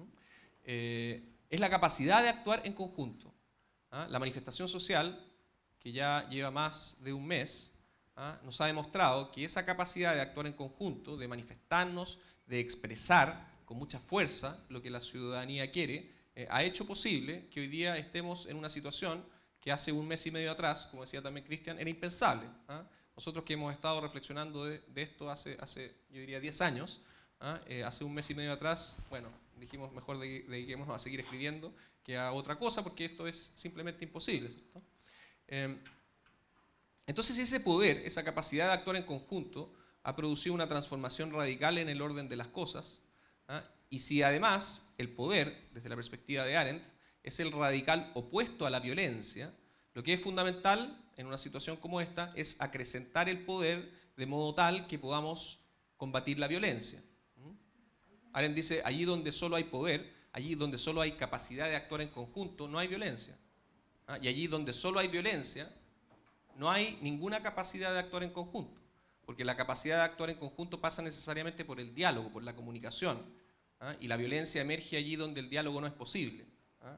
Es la capacidad de actuar en conjunto. La manifestación social, que ya lleva más de un mes, nos ha demostrado que esa capacidad de actuar en conjunto, de manifestarnos, de expresar con mucha fuerza lo que la ciudadanía quiere, ha hecho posible que hoy día estemos en una situación que hace un mes y medio atrás, como decía también Cristian, era impensable. Nosotros que hemos estado reflexionando de esto hace, yo diría, 10 años, hace un mes y medio atrás, bueno, dijimos mejor dediquémonos a seguir escribiendo que a otra cosa, porque esto es simplemente imposible, ¿cierto? Entonces ese poder, esa capacidad de actuar en conjunto, ha producido una transformación radical en el orden de las cosas, y si además el poder, desde la perspectiva de Arendt, es el radical opuesto a la violencia, lo que es fundamental en una situación como esta es acrecentar el poder de modo tal que podamos combatir la violencia. Arendt dice, allí donde solo hay poder, allí donde solo hay capacidad de actuar en conjunto, no hay violencia. Y allí donde solo hay violencia, no hay ninguna capacidad de actuar en conjunto, porque la capacidad de actuar en conjunto pasa necesariamente por el diálogo, por la comunicación, y la violencia emerge allí donde el diálogo no es posible.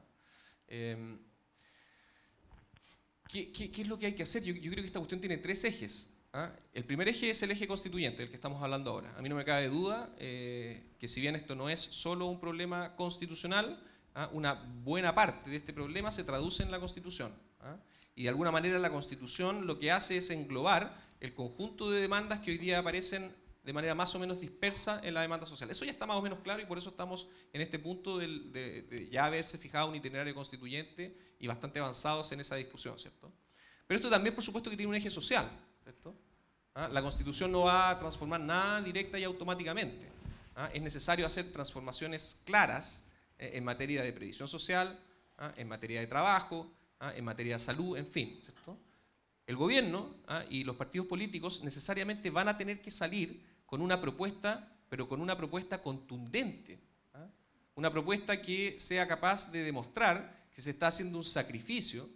¿Qué es lo que hay que hacer? Yo creo que esta cuestión tiene 3 ejes. El primer eje es el eje constituyente, del que estamos hablando ahora. A mí no me cabe duda que si bien esto no es solo un problema constitucional, una buena parte de este problema se traduce en la Constitución. Y de alguna manera la Constitución lo que hace es englobar el conjunto de demandas que hoy día aparecen de manera más o menos dispersa en la demanda social. Eso ya está más o menos claro y por eso estamos en este punto de ya haberse fijado un itinerario constituyente y bastante avanzados en esa discusión, ¿cierto? Pero esto también, por supuesto, que tiene un eje social, ¿cierto? La Constitución no va a transformar nada directa y automáticamente. Es necesario hacer transformaciones claras en materia de previsión social, en materia de trabajo, en materia de salud, en fin, ¿cierto? El gobierno y los partidos políticos necesariamente van a tener que salir con una propuesta, pero con una propuesta contundente, una propuesta que sea capaz de demostrar que se está haciendo un sacrificio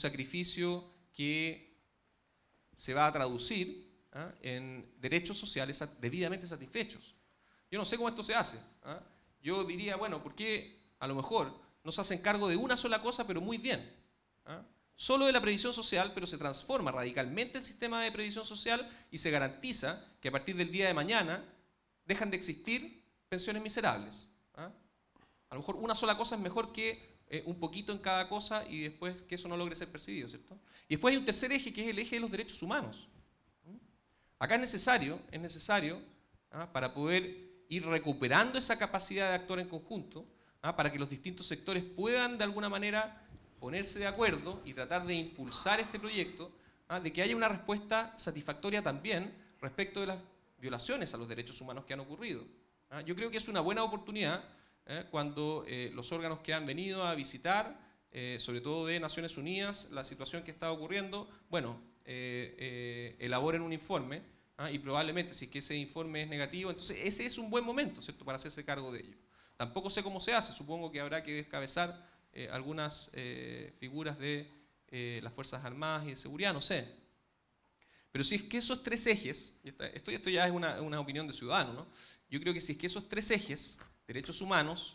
que se va a traducir en derechos sociales debidamente satisfechos. Yo no sé cómo esto se hace. Yo diría, bueno, ¿por qué a lo mejor no se hacen cargo de una sola cosa, pero muy bien? Solo de la previsión social, pero se transforma radicalmente el sistema de previsión social y se garantiza que a partir del día de mañana dejan de existir pensiones miserables. ¿Ah? A lo mejor una sola cosa es mejor que un poquito en cada cosa y después que eso no logre ser percibido, ¿cierto? Y después hay un tercer eje, que es el eje de los derechos humanos. Acá es necesario para poder ir recuperando esa capacidad de actuar en conjunto, para que los distintos sectores puedan de alguna manera ponerse de acuerdo y tratar de impulsar este proyecto, de que haya una respuesta satisfactoria también respecto de las violaciones a los derechos humanos que han ocurrido. Yo creo que es una buena oportunidad cuando los órganos que han venido a visitar, sobre todo de Naciones Unidas, la situación que está ocurriendo, bueno, elaboren un informe y probablemente si es que ese informe es negativo, entonces ese es un buen momento, ¿cierto?, para hacerse cargo de ello. Tampoco sé cómo se hace, supongo que habrá que descabezar algunas figuras de las Fuerzas Armadas y de seguridad, no sé. Pero si es que esos tres ejes, esto ya es una opinión de ciudadano, ¿no? Yo creo que si es que esos tres ejes, derechos humanos,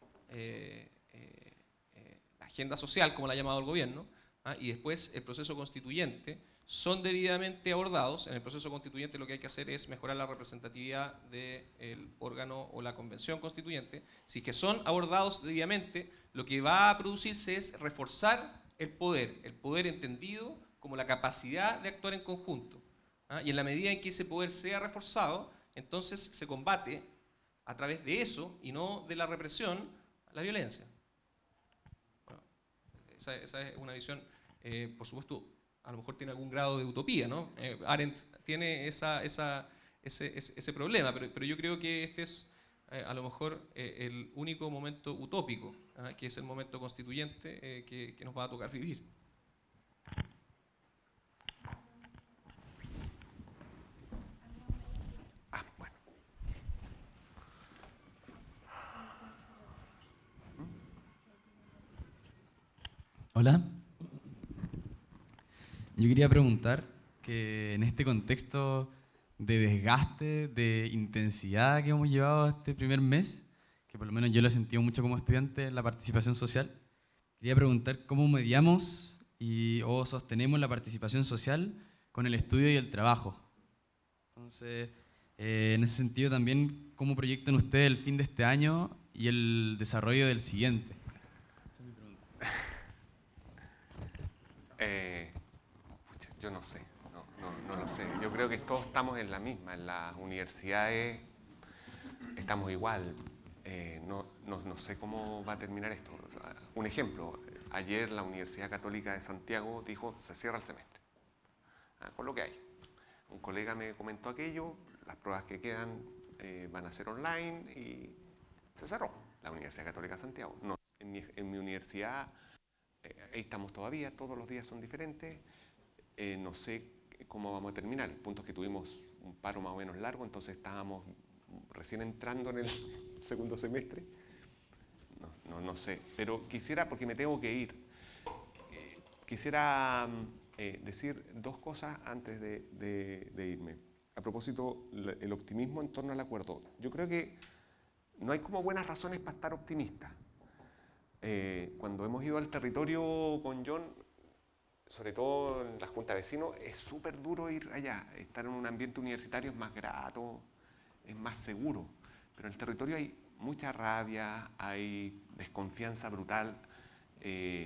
la agenda social, como la ha llamado el gobierno, y después el proceso constituyente, son debidamente abordados. En el proceso constituyente lo que hay que hacer es mejorar la representatividad del órgano o la convención constituyente. Si es que son abordados debidamente, lo que va a producirse es reforzar el poder entendido como la capacidad de actuar en conjunto. Y en la medida en que ese poder sea reforzado, entonces se combate a través de eso y no de la represión la violencia. Bueno, esa es una visión, por supuesto, a lo mejor tiene algún grado de utopía, ¿no? Arendt tiene ese problema, pero yo creo que este es a lo mejor el único momento utópico, que es el momento constituyente que nos va a tocar vivir. Bueno. Hola. Yo quería preguntar que en este contexto de desgaste, de intensidad que hemos llevado este primer mes, que por lo menos yo lo he sentido mucho como estudiante en la participación social, quería preguntar cómo mediamos o sostenemos la participación social con el estudio y el trabajo. Entonces, en ese sentido también, ¿cómo proyectan ustedes el fin de este año y el desarrollo del siguiente? Esa es mi pregunta. Yo no sé, no lo sé. Yo creo que todos estamos en la misma. En las universidades estamos igual. No sé cómo va a terminar esto. O sea, un ejemplo, ayer la Universidad Católica de Santiago dijo se cierra el semestre, con lo que hay. Un colega me comentó aquello, las pruebas que quedan van a ser online y se cerró la Universidad Católica de Santiago. No, en mi universidad ahí estamos todavía, todos los días son diferentes. No sé cómo vamos a terminar. El punto es que tuvimos un paro más o menos largo, entonces estábamos recién entrando en el segundo semestre. No sé, pero quisiera, porque me tengo que ir, quisiera decir dos cosas antes de irme. A propósito, el optimismo en torno al acuerdo. Yo creo que no hay como buenas razones para estar optimista. Cuando hemos ido al territorio con John, sobre todo en la Junta de Vecinos, es súper duro ir allá. Estar en un ambiente universitario es más grato, es más seguro. Pero en el territorio hay mucha rabia, hay desconfianza brutal. A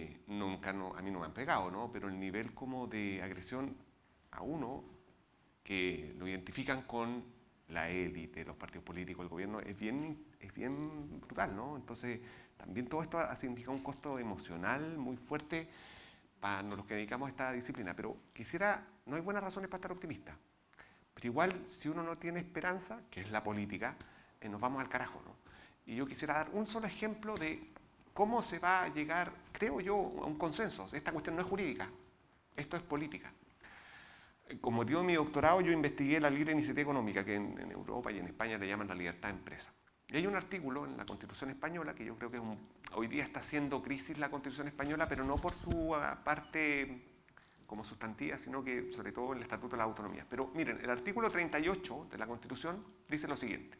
mí no me han pegado, ¿no? Pero el nivel como de agresión a uno, que lo identifican con la élite, los partidos políticos, el gobierno, es bien brutal, ¿no? Entonces, también todo esto ha significado un costo emocional muy fuerte para los que dedicamos a esta disciplina, pero no hay buenas razones para estar optimista, pero igual si uno no tiene esperanza, que es la política, nos vamos al carajo, ¿no? Y yo quisiera dar un solo ejemplo de cómo se va a llegar, creo yo, a un consenso. Esta cuestión no es jurídica, esto es política. Como motivo de mi doctorado yo investigué la libre iniciativa económica, que en Europa y en España le llaman la libertad de empresa. Y hay un artículo en la Constitución Española que yo creo que hoy día está haciendo crisis la Constitución Española, pero no por su parte como sustantiva, sino que sobre todo en el Estatuto de la Autonomía. Pero miren, el artículo 38 de la Constitución dice lo siguiente.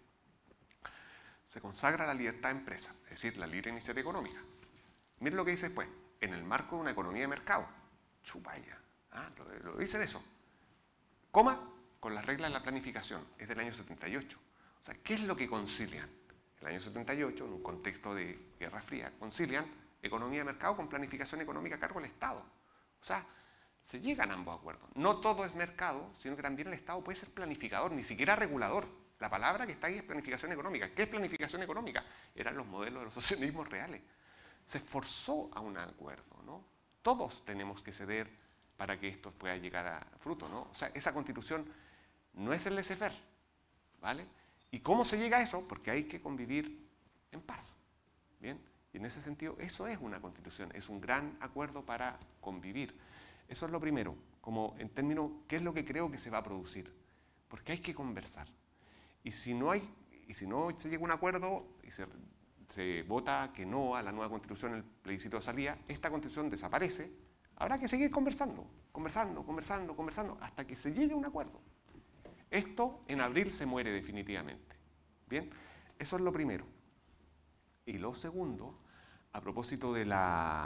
Se consagra la libertad de empresa, es decir, la libre iniciativa económica. Miren lo que dice después, en el marco de una economía de mercado. Chupaya, lo dice eso. Coma, con las reglas de la planificación, es del año 78. O sea, ¿qué es lo que concilian? El año 78, en un contexto de Guerra Fría, concilian economía de mercado con planificación económica a cargo del Estado. O sea, se llegan a ambos acuerdos. No todo es mercado, sino que también el Estado puede ser planificador, ni siquiera regulador. La palabra que está ahí es planificación económica. ¿Qué es planificación económica? Eran los modelos de los socialismos reales. Se forzó a un acuerdo, ¿no? Todos tenemos que ceder para que esto pueda llegar a fruto, ¿no? O sea, esa constitución no es el laissez-faire, ¿vale? ¿Y cómo se llega a eso? Porque hay que convivir en paz, ¿bien? Y en ese sentido, eso es una constitución, es un gran acuerdo para convivir. Eso es lo primero, como en términos, ¿qué es lo que creo que se va a producir? Porque hay que conversar. Y si no se llega a un acuerdo y se vota que no a la nueva constitución en el plebiscito de salida, esta constitución desaparece, habrá que seguir conversando, hasta que se llegue a un acuerdo. Esto en abril se muere definitivamente. Bien, eso es lo primero. Y lo segundo, a propósito de el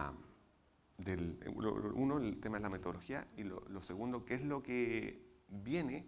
tema de la metodología, y lo segundo, ¿qué es lo que viene?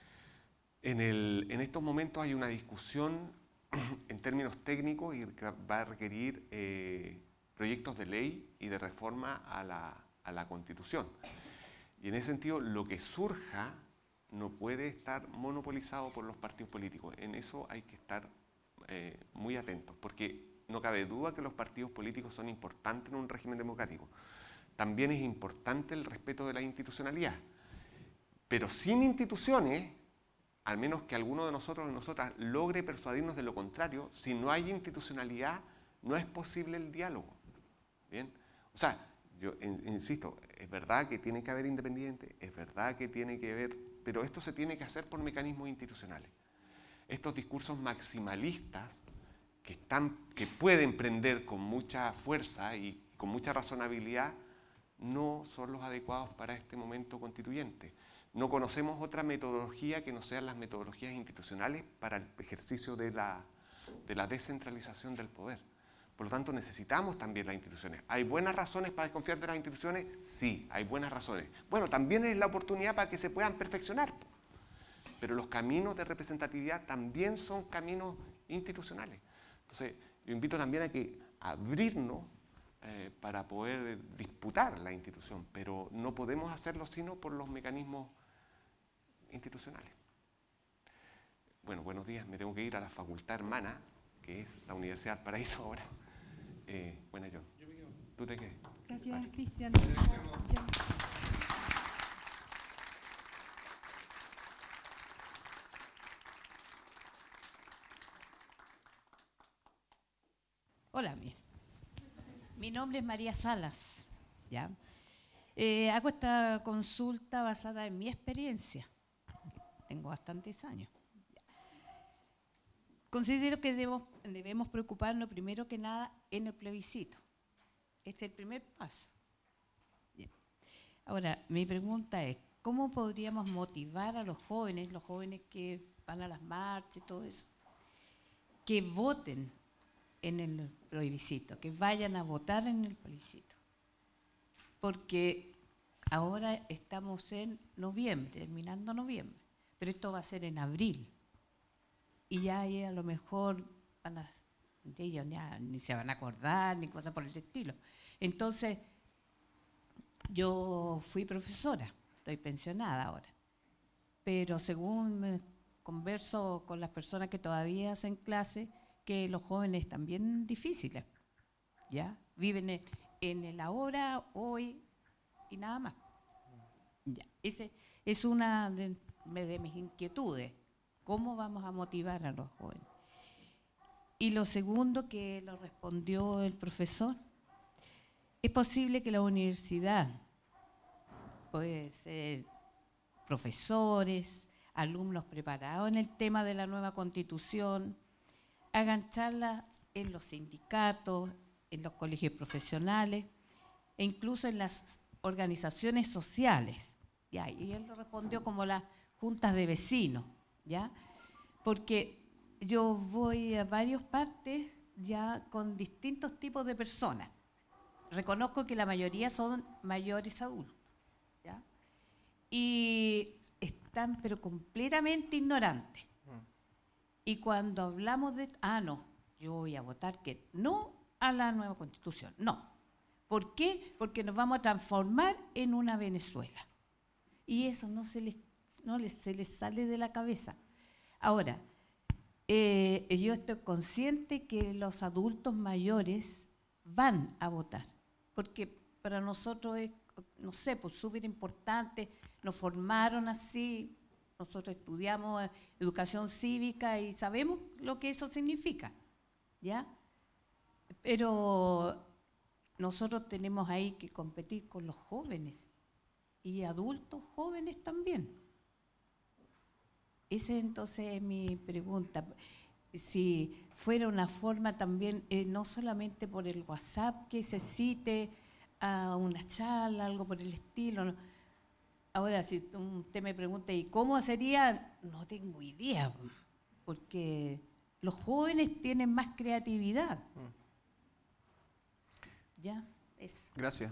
En estos momentos hay una discusión en términos técnicos y que va a requerir proyectos de ley y de reforma a la Constitución. Y en ese sentido, lo que surja no puede estar monopolizado por los partidos políticos. En eso hay que estar muy atentos, porque no cabe duda que los partidos políticos son importantes en un régimen democrático. También es importante el respeto de la institucionalidad. Pero sin instituciones, al menos que alguno de nosotros o nosotras logre persuadirnos de lo contrario, si no hay institucionalidad, no es posible el diálogo. ¿Bien? O sea, yo insisto, es verdad que tiene que haber independiente, es verdad que tiene que haber, pero esto se tiene que hacer por mecanismos institucionales. Estos discursos maximalistas que pueden prender con mucha fuerza y con mucha razonabilidad, no son los adecuados para este momento constituyente. No conocemos otra metodología que no sean las metodologías institucionales para el ejercicio de la descentralización del poder. Por lo tanto, necesitamos también las instituciones. ¿Hay buenas razones para desconfiar de las instituciones? Sí, hay buenas razones. Bueno, también es la oportunidad para que se puedan perfeccionar. Pero los caminos de representatividad también son caminos institucionales. Entonces, yo invito también a que abrirnos para poder disputar la institución, pero no podemos hacerlo sino por los mecanismos institucionales. Bueno, buenos días, me tengo que ir a la facultad hermana, que es la Universidad del Paraíso ahora. Bueno, John, ¿tú te quedas? Gracias, Cristian. Hola, mi nombre es María Salas, ¿ya? Hago esta consulta basada en mi experiencia. Tengo bastantes años. Considero que debemos preocuparnos primero que nada en el plebiscito. Este es el primer paso. Bien. Ahora, mi pregunta es, ¿cómo podríamos motivar a los jóvenes que van a las marchas y todo eso, que voten en el plebiscito, que vayan a votar en el plebiscito? Porque ahora estamos en noviembre, terminando noviembre, pero esto va a ser en abril. Y ya ahí a lo mejor ellos ya ni se van a acordar, ni cosas por el estilo. Entonces, yo fui profesora, estoy pensionada ahora, pero según me converso con las personas que todavía hacen clase, que los jóvenes están bien difíciles, ¿ya? Viven en el ahora, hoy y nada más. Ya. Esa es una de mis inquietudes. ¿Cómo vamos a motivar a los jóvenes? Y lo segundo que lo respondió el profesor, es posible que la universidad, puede ser profesores, alumnos preparados en el tema de la nueva Constitución, hagan charlas en los sindicatos, en los colegios profesionales e incluso en las organizaciones sociales. ¿Ya? Y él lo respondió como las juntas de vecinos, ¿ya? Porque yo voy a varias partes ya con distintos tipos de personas. Reconozco que la mayoría son mayores adultos, ¿ya? Y están pero completamente ignorantes. Y cuando hablamos de, no, yo voy a votar que no a la nueva Constitución, no. ¿Por qué? Porque nos vamos a transformar en una Venezuela. Y eso se les sale de la cabeza. Ahora, yo estoy consciente que los adultos mayores van a votar, porque para nosotros es, no sé, pues súper importante, nos formaron así, nosotros estudiamos educación cívica y sabemos lo que eso significa, ¿ya? Pero nosotros tenemos ahí que competir con los jóvenes y adultos jóvenes también. Esa entonces es mi pregunta. Si fuera una forma también, no solamente por el WhatsApp, que se cite a una charla, algo por el estilo. ¿No? Ahora, si usted me pregunta, ¿y cómo sería? No tengo idea, porque los jóvenes tienen más creatividad. Ya, eso. Gracias.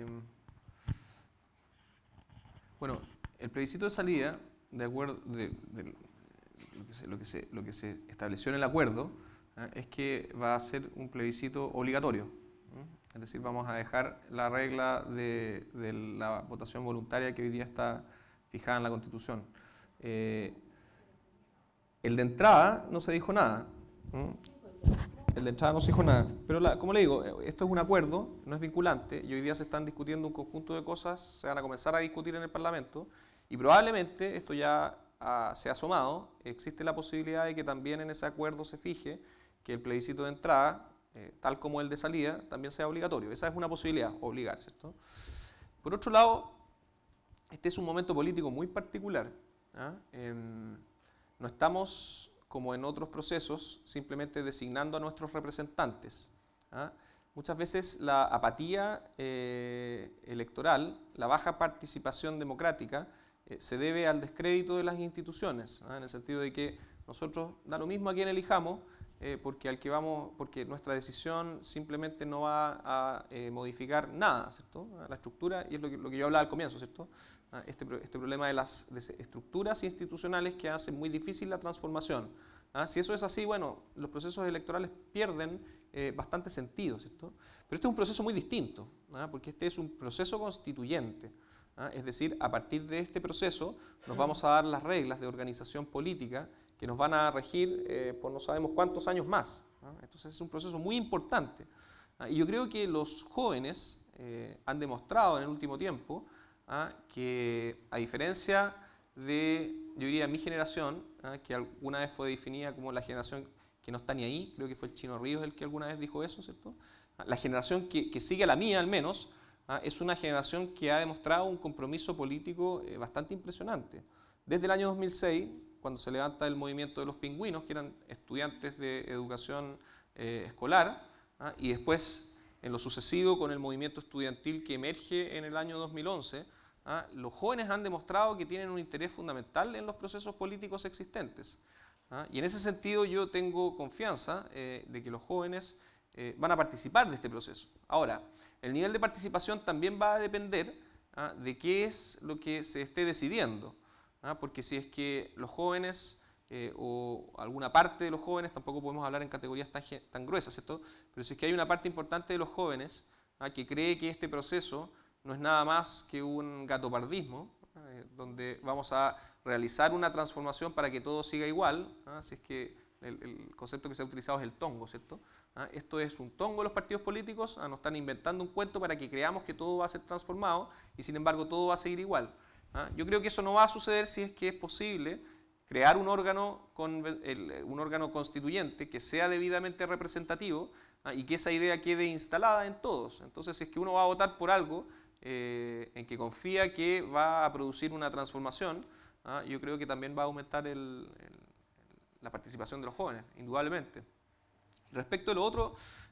Bueno, el plebiscito de salida, de acuerdo de lo que se estableció en el acuerdo, es que va a ser un plebiscito obligatorio. Es decir, vamos a dejar la regla de la votación voluntaria que hoy día está fijada en la Constitución. El de entrada no se dijo nada. El de entrada no se dijo nada. Pero como le digo, esto es un acuerdo, no es vinculante, y hoy día se están discutiendo un conjunto de cosas, se van a comenzar a discutir en el Parlamento, y probablemente, esto ya se ha asomado, existe la posibilidad de que también en ese acuerdo se fije que el plebiscito de entrada, tal como el de salida, también sea obligatorio. Esa es una posibilidad, obligar, ¿cierto? Por otro lado, este es un momento político muy particular. No estamos, como en otros procesos, simplemente designando a nuestros representantes. Muchas veces la apatía electoral, la baja participación democrática, se debe al descrédito de las instituciones, en el sentido de que nosotros da lo mismo a quién elijamos, porque nuestra decisión simplemente no va a modificar nada, ¿cierto? La estructura, y es lo que yo hablaba al comienzo, ¿cierto? Este problema de las estructuras institucionales que hacen muy difícil la transformación. Si eso es así, bueno, los procesos electorales pierden bastante sentido, ¿cierto? Pero este es un proceso muy distinto, porque este es un proceso constituyente. Es decir, a partir de este proceso nos vamos a dar las reglas de organización política que nos van a regir por no sabemos cuántos años más. Entonces es un proceso muy importante. Y yo creo que los jóvenes han demostrado en el último tiempo que, a diferencia de, yo diría, mi generación, que alguna vez fue definida como la generación que no está ni ahí, creo que fue el Chino Ríos el que alguna vez dijo eso, ¿cierto? La generación que sigue a la mía al menos, es una generación que ha demostrado un compromiso político bastante impresionante. Desde el año 2006, cuando se levanta el movimiento de los pingüinos, que eran estudiantes de educación escolar, y después, en lo sucesivo, con el movimiento estudiantil que emerge en el año 2011, los jóvenes han demostrado que tienen un interés fundamental en los procesos políticos existentes. Y en ese sentido yo tengo confianza de que los jóvenes van a participar de este proceso. Ahora, el nivel de participación también va a depender de qué es lo que se esté decidiendo. Porque si es que los jóvenes o alguna parte de los jóvenes, tampoco podemos hablar en categorías tan gruesas, ¿cierto? Pero si es que hay una parte importante de los jóvenes que cree que este proceso no es nada más que un gatopardismo, donde vamos a realizar una transformación para que todo siga igual, si es que el concepto que se ha utilizado es el tongo, ¿cierto? Esto es un tongo de los partidos políticos, nos están inventando un cuento para que creamos que todo va a ser transformado y sin embargo todo va a seguir igual. Yo creo que eso no va a suceder si es que es posible crear un órgano constituyente que sea debidamente representativo y que esa idea quede instalada en todos. Entonces, si es que uno va a votar por algo en que confía que va a producir una transformación, yo creo que también va a aumentar la participación de los jóvenes, indudablemente. Respecto a lo otro,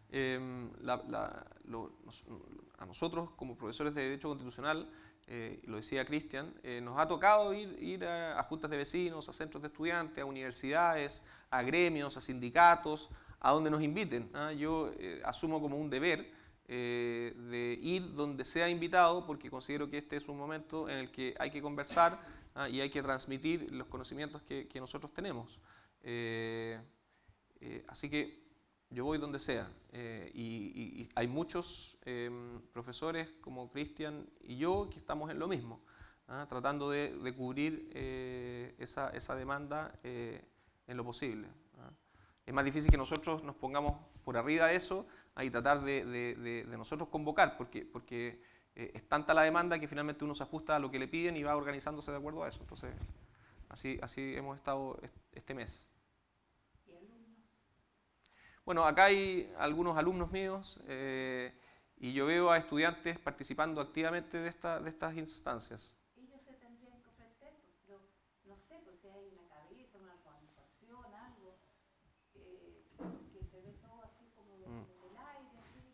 a nosotros como profesores de Derecho Constitucional, lo decía Cristian, nos ha tocado ir a juntas de vecinos, a centros de estudiantes, a universidades, a gremios, a sindicatos, a donde nos inviten. Yo asumo como un deber de ir donde sea invitado, porque considero que este es un momento en el que hay que conversar y hay que transmitir los conocimientos que nosotros tenemos. Así que yo voy donde sea. Y hay muchos profesores como Cristian y yo que estamos en lo mismo, tratando de cubrir esa demanda en lo posible. Es más difícil que nosotros nos pongamos por arriba de eso y tratar de nosotros convocar, porque es tanta la demanda que finalmente uno se ajusta a lo que le piden y va organizándose de acuerdo a eso. Entonces, así hemos estado este mes. ¿Y alumnos? Bueno, acá hay algunos alumnos míos y yo veo a estudiantes participando activamente de estas instancias. Ellos se tendrían que ofrecer, pero no sé, pues si hay una cabeza, una organización, algo, que se ve todo así como desde el aire, así.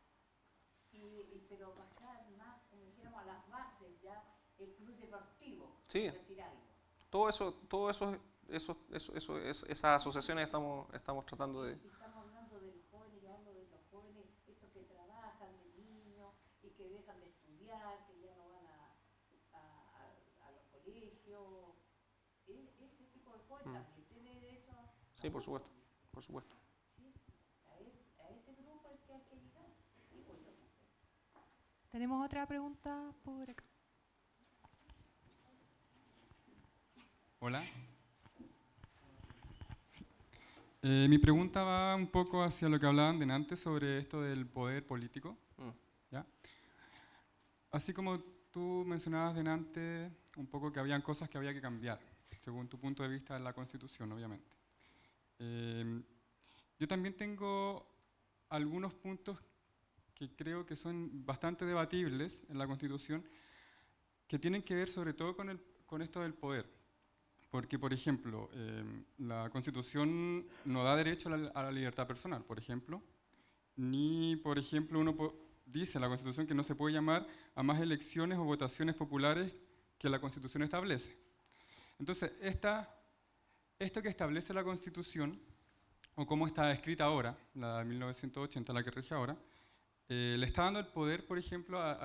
Pero bajar más, como dijéramos, a las bases, ya el club deportivo, Sí. por decir algo. Esas asociaciones estamos tratando de... Y estamos hablando de los jóvenes, ya hablo de los jóvenes, estos que trabajan, de niños, y que dejan de estudiar, que ya no van a los colegios. Ese tipo de jóvenes también tiene derecho a... Sí, por supuesto, por supuesto. Sí, a ese grupo es que hay que llegar. Digo yo, no sé. Tenemos otra pregunta por acá. Hola. Mi pregunta va un poco hacia lo que hablaban delante sobre esto del poder político. ¿Ya? Así como tú mencionabas delante un poco que habían cosas que había que cambiar, según tu punto de vista en la Constitución, obviamente. Yo también tengo algunos puntos que creo que son bastante debatibles en la Constitución, que tienen que ver sobre todo con esto del poder. Porque, por ejemplo, la Constitución no da derecho a la libertad personal, por ejemplo, ni, por ejemplo, dice en la Constitución que no se puede llamar a más elecciones o votaciones populares que la Constitución establece. Entonces, esto que establece la Constitución, o cómo está escrita ahora, la de 1980, la que rige ahora, le está dando el poder, por ejemplo, a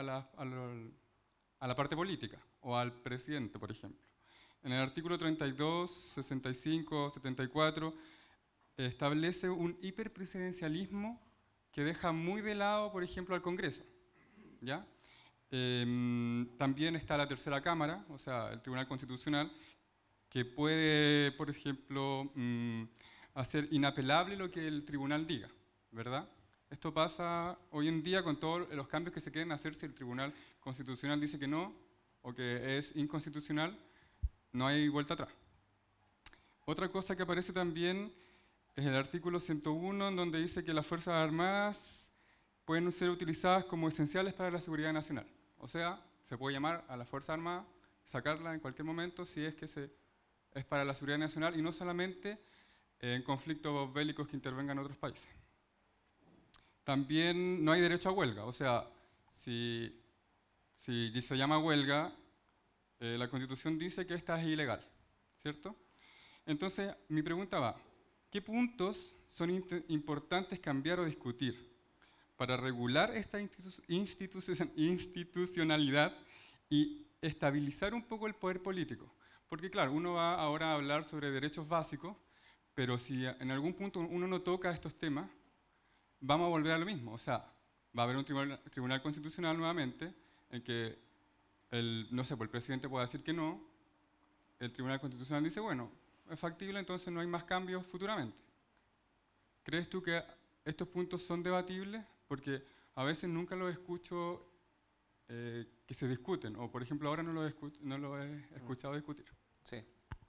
la parte política, o al presidente, por ejemplo. En el artículo 32, 65, 74, establece un hiperpresidencialismo que deja muy de lado, por ejemplo, al Congreso, ¿ya? También está la tercera cámara, o sea, el Tribunal Constitucional, que puede, por ejemplo, hacer inapelable lo que el tribunal diga, ¿verdad? Esto pasa hoy en día con todos los cambios que se quieren hacer. Si el Tribunal Constitucional dice que no, o que es inconstitucional, no hay vuelta atrás. Otra cosa que aparece también es el artículo 101, en donde dice que las Fuerzas Armadas pueden ser utilizadas como esenciales para la seguridad nacional. O sea, se puede llamar a la Fuerza Armada, sacarla en cualquier momento si es que es para la seguridad nacional y no solamente en conflictos bélicos que intervengan en otros países. También no hay derecho a huelga, o sea, si se llama huelga, la Constitución dice que esta es ilegal, ¿cierto? Entonces, mi pregunta va, ¿qué puntos son importantes cambiar o discutir para regular esta institucionalidad y estabilizar un poco el poder político? Porque claro, uno va ahora a hablar sobre derechos básicos, pero si en algún punto uno no toca estos temas, vamos a volver a lo mismo. O sea, va a haber un tribunal constitucional nuevamente en que el presidente puede decir que no, el Tribunal Constitucional dice, bueno, es factible, entonces no hay más cambios futuramente. ¿Crees tú que estos puntos son debatibles? Porque a veces nunca los escucho que se discuten, o por ejemplo ahora no lo he escuchado discutir. Sí.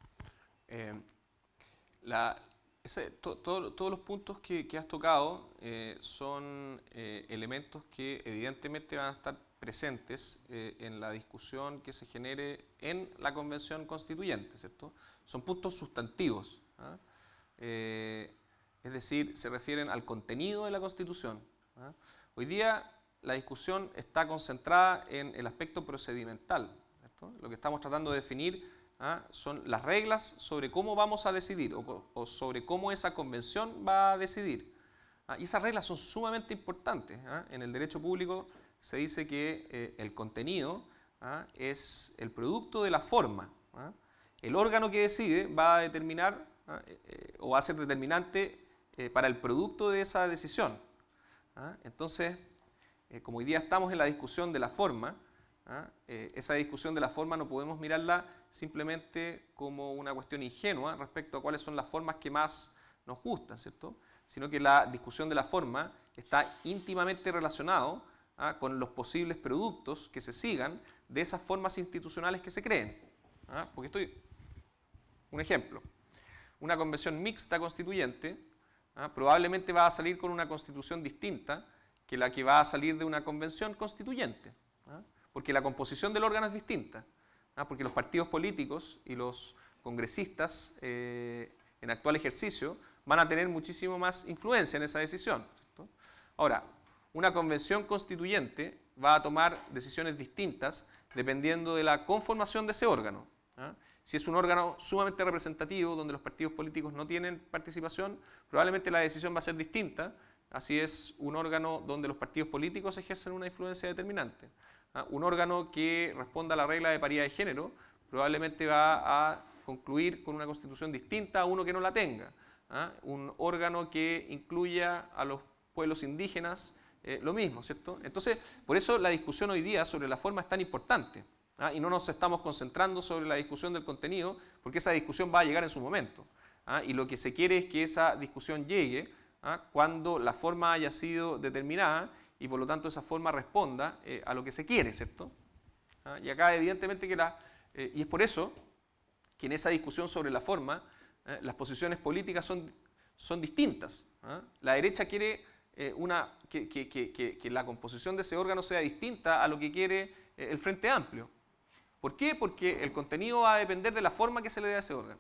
Todos los puntos que has tocado son elementos que evidentemente van a estar presentes en la discusión que se genere en la Convención Constituyente, ¿cierto? Son puntos sustantivos, es decir, se refieren al contenido de la Constitución. Hoy día la discusión está concentrada en el aspecto procedimental, ¿cierto? Lo que estamos tratando de definir son las reglas sobre cómo vamos a decidir o sobre cómo esa convención va a decidir. Y esas reglas son sumamente importantes. En el derecho público se dice que el contenido es el producto de la forma. El órgano que decide va a determinar o va a ser determinante para el producto de esa decisión. Entonces, como hoy día estamos en la discusión de la forma, esa discusión de la forma no podemos mirarla simplemente como una cuestión ingenua respecto a cuáles son las formas que más nos gustan, ¿cierto? Sino que la discusión de la forma está íntimamente relacionado con los posibles productos que se sigan de esas formas institucionales que se creen. Porque un ejemplo, una convención mixta constituyente probablemente va a salir con una constitución distinta que la que va a salir de una convención constituyente, porque la composición del órgano es distinta, porque los partidos políticos y los congresistas en actual ejercicio van a tener muchísimo más influencia en esa decisión, ¿cierto? Ahora, una convención constituyente va a tomar decisiones distintas dependiendo de la conformación de ese órgano. Si es un órgano sumamente representativo donde los partidos políticos no tienen participación, probablemente la decisión va a ser distinta. Así es un órgano donde los partidos políticos ejercen una influencia determinante. Un órgano que responda a la regla de paridad de género probablemente va a concluir con una constitución distinta a uno que no la tenga. Un órgano que incluya a los pueblos indígenas, lo mismo, ¿cierto? Entonces, por eso la discusión hoy día sobre la forma es tan importante. Y no nos estamos concentrando sobre la discusión del contenido, porque esa discusión va a llegar en su momento. Y lo que se quiere es que esa discusión llegue cuando la forma haya sido determinada y por lo tanto esa forma responda a lo que se quiere, ¿cierto? Y acá evidentemente y es por eso que en esa discusión sobre la forma las posiciones políticas son distintas. La derecha quiere que la composición de ese órgano sea distinta a lo que quiere el Frente Amplio. ¿Por qué? Porque el contenido va a depender de la forma que se le dé a ese órgano.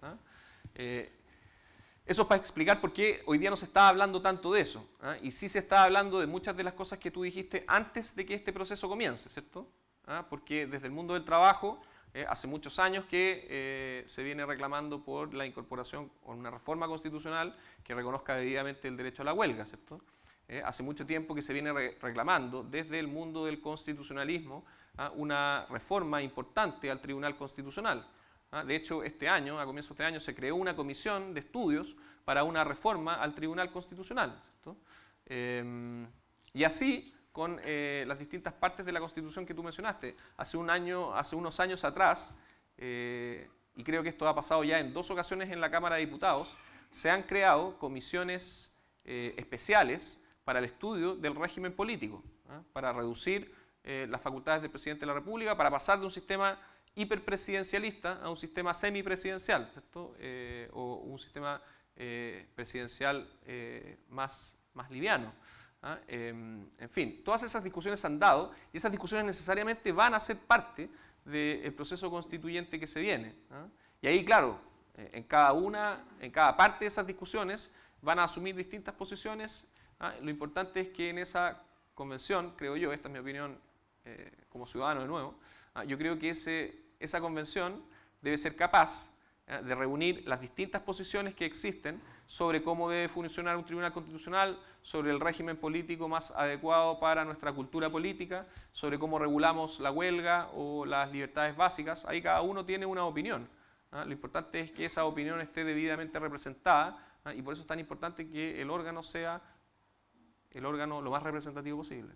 Eso es para explicar por qué hoy día no se está hablando tanto de eso. Y sí se está hablando de muchas de las cosas que tú dijiste antes de que este proceso comience, ¿cierto? Porque desde el mundo del trabajo, hace muchos años que se viene reclamando por la incorporación o una reforma constitucional que reconozca debidamente el derecho a la huelga, ¿cierto? Hace mucho tiempo que se viene reclamando desde el mundo del constitucionalismo una reforma importante al Tribunal Constitucional. De hecho, este año, a comienzos de este año, se creó una comisión de estudios para una reforma al Tribunal Constitucional, ¿cierto? Y así con las distintas partes de la Constitución que tú mencionaste. Hace unos años atrás, y creo que esto ha pasado ya en 2 ocasiones en la Cámara de Diputados, se han creado comisiones especiales para el estudio del régimen político, para reducir las facultades del presidente de la República, para pasar de un sistema hiperpresidencialista a un sistema semipresidencial, ¿cierto? O un sistema presidencial más liviano. En fin, todas esas discusiones han dado y esas discusiones necesariamente van a ser parte del proceso constituyente que se viene. Y ahí, claro, en cada parte de esas discusiones van a asumir distintas posiciones. Lo importante es que en esa convención, creo yo, esta es mi opinión como ciudadano de nuevo, yo creo que esa convención debe ser capaz de reunir las distintas posiciones que existen sobre cómo debe funcionar un tribunal constitucional, sobre el régimen político más adecuado para nuestra cultura política, sobre cómo regulamos la huelga o las libertades básicas. Ahí cada uno tiene una opinión. Lo importante es que esa opinión esté debidamente representada y por eso es tan importante que el órgano sea el órgano lo más representativo posible.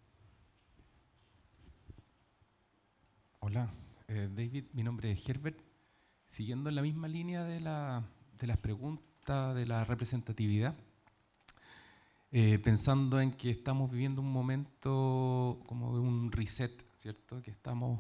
Hola, David, mi nombre es Herbert. Siguiendo en la misma línea de las preguntas de la representatividad, pensando en que estamos viviendo un momento como de un reset, ¿cierto? Que estamos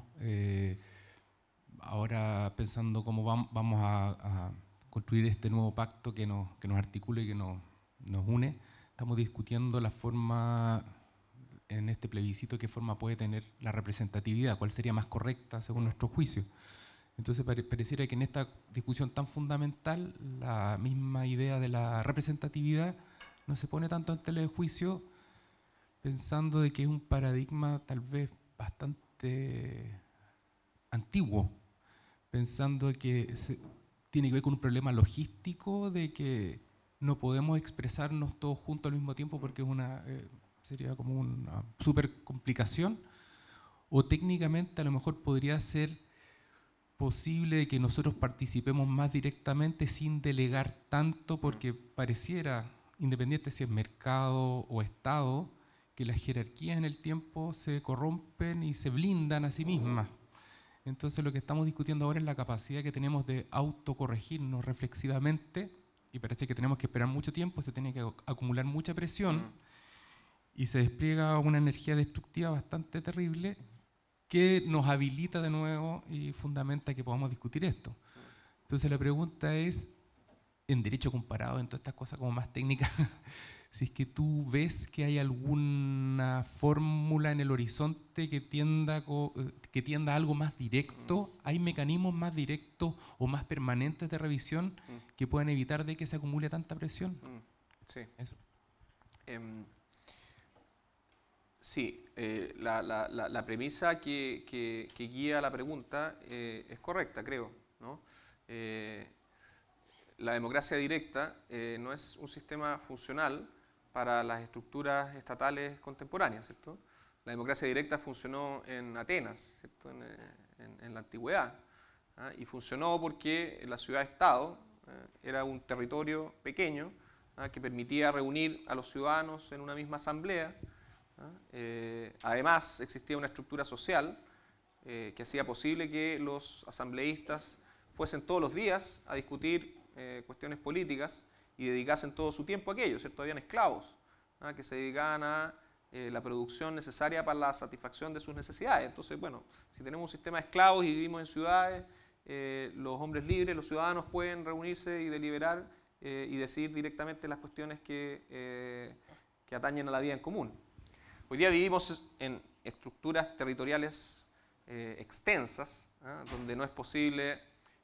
ahora pensando cómo vamos a construir este nuevo pacto que nos articule y que nos une. Estamos discutiendo la forma, en este plebiscito, qué forma puede tener la representatividad, cuál sería más correcta según nuestro juicio. Entonces pareciera que en esta discusión tan fundamental la misma idea de la representatividad no se pone tanto en tela de juicio, pensando de que es un paradigma tal vez bastante antiguo, pensando que tiene que ver con un problema logístico de que no podemos expresarnos todos juntos al mismo tiempo porque sería como una súper complicación, o técnicamente a lo mejor podría ser posible de que nosotros participemos más directamente sin delegar tanto, porque pareciera, independiente si es mercado o Estado, que las jerarquías en el tiempo se corrompen y se blindan a sí mismas. Entonces lo que estamos discutiendo ahora es la capacidad que tenemos de autocorregirnos reflexivamente, y parece que tenemos que esperar mucho tiempo, se tiene que acumular mucha presión y se despliega una energía destructiva bastante terrible que nos habilita de nuevo y fundamenta que podamos discutir esto. Entonces la pregunta es, en derecho comparado, en todas estas cosas como más técnicas, si es que tú ves que hay alguna fórmula en el horizonte que tienda a algo más directo, ¿hay mecanismos más directos o más permanentes de revisión que puedan evitar de que se acumule tanta presión? Sí. Eso. Sí, la premisa que guía la pregunta es correcta, creo, ¿no? La democracia directa no es un sistema funcional para las estructuras estatales contemporáneas, ¿cierto? La democracia directa funcionó en Atenas, ¿cierto? En la antigüedad, ¿ah? Y funcionó porque la ciudad-estado era un territorio pequeño, ¿ah? Que permitía reunir a los ciudadanos en una misma asamblea. Además, existía una estructura social que hacía posible que los asambleístas fuesen todos los días a discutir cuestiones políticas y dedicasen todo su tiempo a aquello, ¿cierto? Habían esclavos que se dedicaban a la producción necesaria para la satisfacción de sus necesidades. Entonces, bueno, si tenemos un sistema de esclavos y vivimos en ciudades, los hombres libres, los ciudadanos pueden reunirse y deliberar y decidir directamente las cuestiones que atañen a la vida en común. Hoy día vivimos en estructuras territoriales extensas, donde no es posible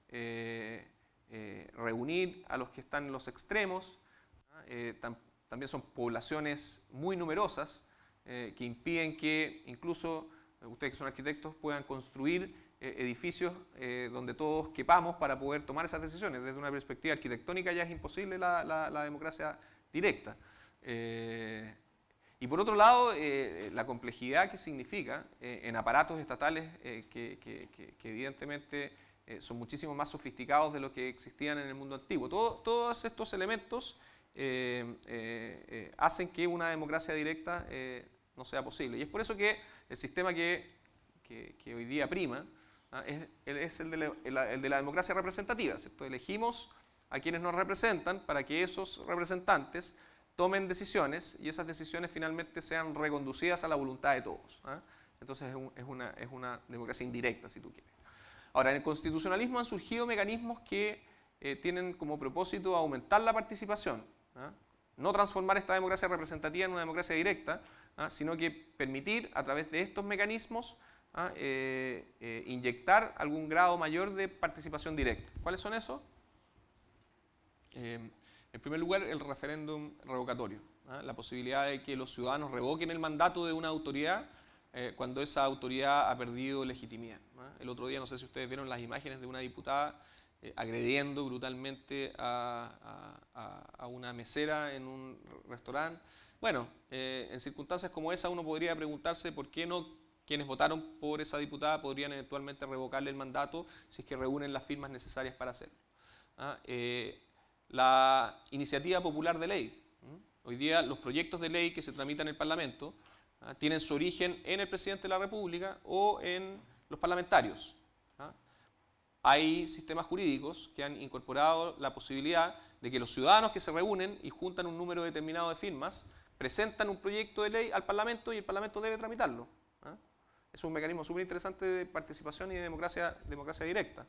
reunir a los que están en los extremos. También son poblaciones muy numerosas que impiden que incluso ustedes que son arquitectos puedan construir edificios donde todos quepamos para poder tomar esas decisiones. Desde una perspectiva arquitectónica ya es imposible la democracia directa. Y por otro lado, la complejidad que significa en aparatos estatales que evidentemente son muchísimo más sofisticados de lo que existían en el mundo antiguo. Todos estos elementos hacen que una democracia directa no sea posible. Y es por eso que el sistema que hoy día prima es el de la democracia representativa, ¿cierto? Elegimos a quienes nos representan para que esos representantes tomen decisiones y esas decisiones finalmente sean reconducidas a la voluntad de todos. Entonces es una democracia indirecta, si tú quieres. Ahora, en el constitucionalismo han surgido mecanismos que tienen como propósito aumentar la participación, no transformar esta democracia representativa en una democracia directa, sino que permitir a través de estos mecanismos inyectar algún grado mayor de participación directa. ¿Cuáles son esos? En primer lugar, el referéndum revocatorio, la posibilidad de que los ciudadanos revoquen el mandato de una autoridad cuando esa autoridad ha perdido legitimidad. El otro día, no sé si ustedes vieron las imágenes de una diputada agrediendo brutalmente a una mesera en un restaurante. Bueno, en circunstancias como esa uno podría preguntarse por qué no quienes votaron por esa diputada podrían eventualmente revocarle el mandato si es que reúnen las firmas necesarias para hacerlo. La iniciativa popular de ley. Hoy día los proyectos de ley que se tramitan en el Parlamento tienen su origen en el presidente de la República o en los parlamentarios. Hay sistemas jurídicos que han incorporado la posibilidad de que los ciudadanos que se reúnen y juntan un número determinado de firmas presentan un proyecto de ley al Parlamento y el Parlamento debe tramitarlo. Es un mecanismo súper interesante de participación y de democracia directa.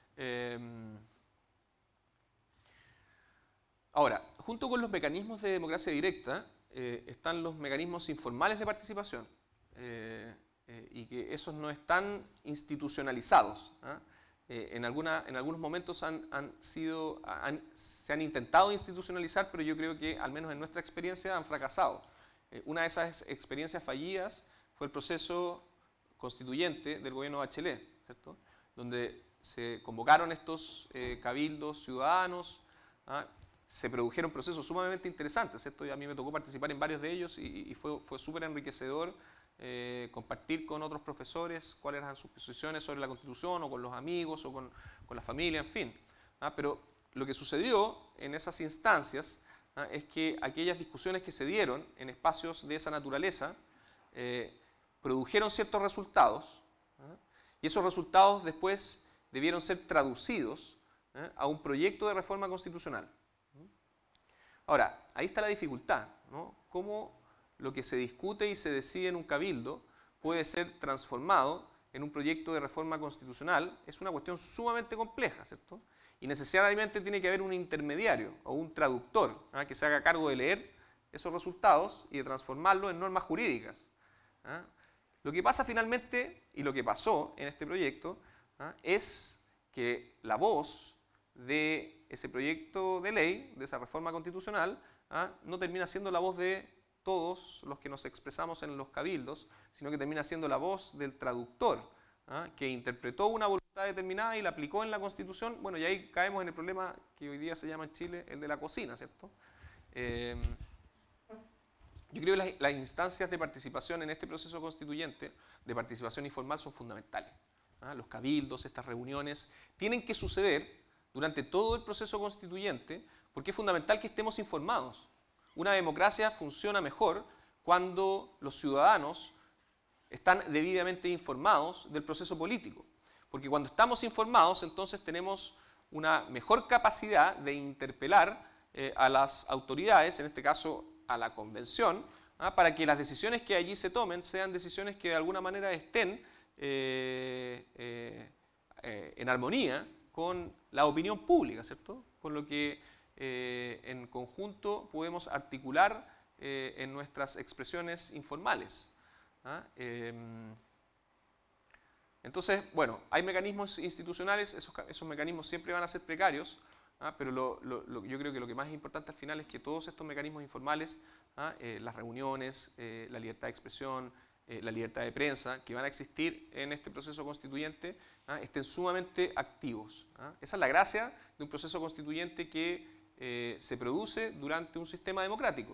Ahora, junto con los mecanismos de democracia directa están los mecanismos informales de participación y que esos no están institucionalizados. En algunos momentos se han intentado institucionalizar, pero yo creo que al menos en nuestra experiencia han fracasado. Una de esas experiencias fallidas fue el proceso constituyente del gobierno Bachelet, ¿cierto? Donde se convocaron estos cabildos ciudadanos, se produjeron procesos sumamente interesantes, ¿cierto? Y a mí me tocó participar en varios de ellos y fue súper enriquecedor compartir con otros profesores cuáles eran sus posiciones sobre la Constitución, o con los amigos, o con la familia, en fin. Pero lo que sucedió en esas instancias es que aquellas discusiones que se dieron en espacios de esa naturaleza produjeron ciertos resultados, y esos resultados después debieron ser traducidos a un proyecto de reforma constitucional. Ahora, ahí está la dificultad, ¿no? Cómo lo que se discute y se decide en un cabildo puede ser transformado en un proyecto de reforma constitucional. Es una cuestión sumamente compleja, ¿cierto? Y necesariamente tiene que haber un intermediario o un traductor que se haga cargo de leer esos resultados y de transformarlos en normas jurídicas. Lo que pasa finalmente, y lo que pasó en este proyecto, es que la voz de ese proyecto de ley, de esa reforma constitucional, no termina siendo la voz de todos los que nos expresamos en los cabildos, sino que termina siendo la voz del traductor, que interpretó una voluntad determinada y la aplicó en la Constitución. Bueno, y ahí caemos en el problema que hoy día se llama en Chile el de la cocina, ¿cierto? Yo creo que las instancias de participación en este proceso constituyente, de participación informal, son fundamentales. Los cabildos, estas reuniones, tienen que suceder durante todo el proceso constituyente, porque es fundamental que estemos informados. Una democracia funciona mejor cuando los ciudadanos están debidamente informados del proceso político. Porque cuando estamos informados, entonces tenemos una mejor capacidad de interpelar a las autoridades, en este caso a la convención, para que las decisiones que allí se tomen sean decisiones que de alguna manera estén en armonía con la opinión pública, ¿cierto? Con lo que en conjunto podemos articular en nuestras expresiones informales. Entonces, bueno, hay mecanismos institucionales, esos mecanismos siempre van a ser precarios, pero yo creo que lo que más es importante al final es que todos estos mecanismos informales, las reuniones, la libertad de expresión, la libertad de prensa, que van a existir en este proceso constituyente, estén sumamente activos. Esa es la gracia de un proceso constituyente que se produce durante un sistema democrático.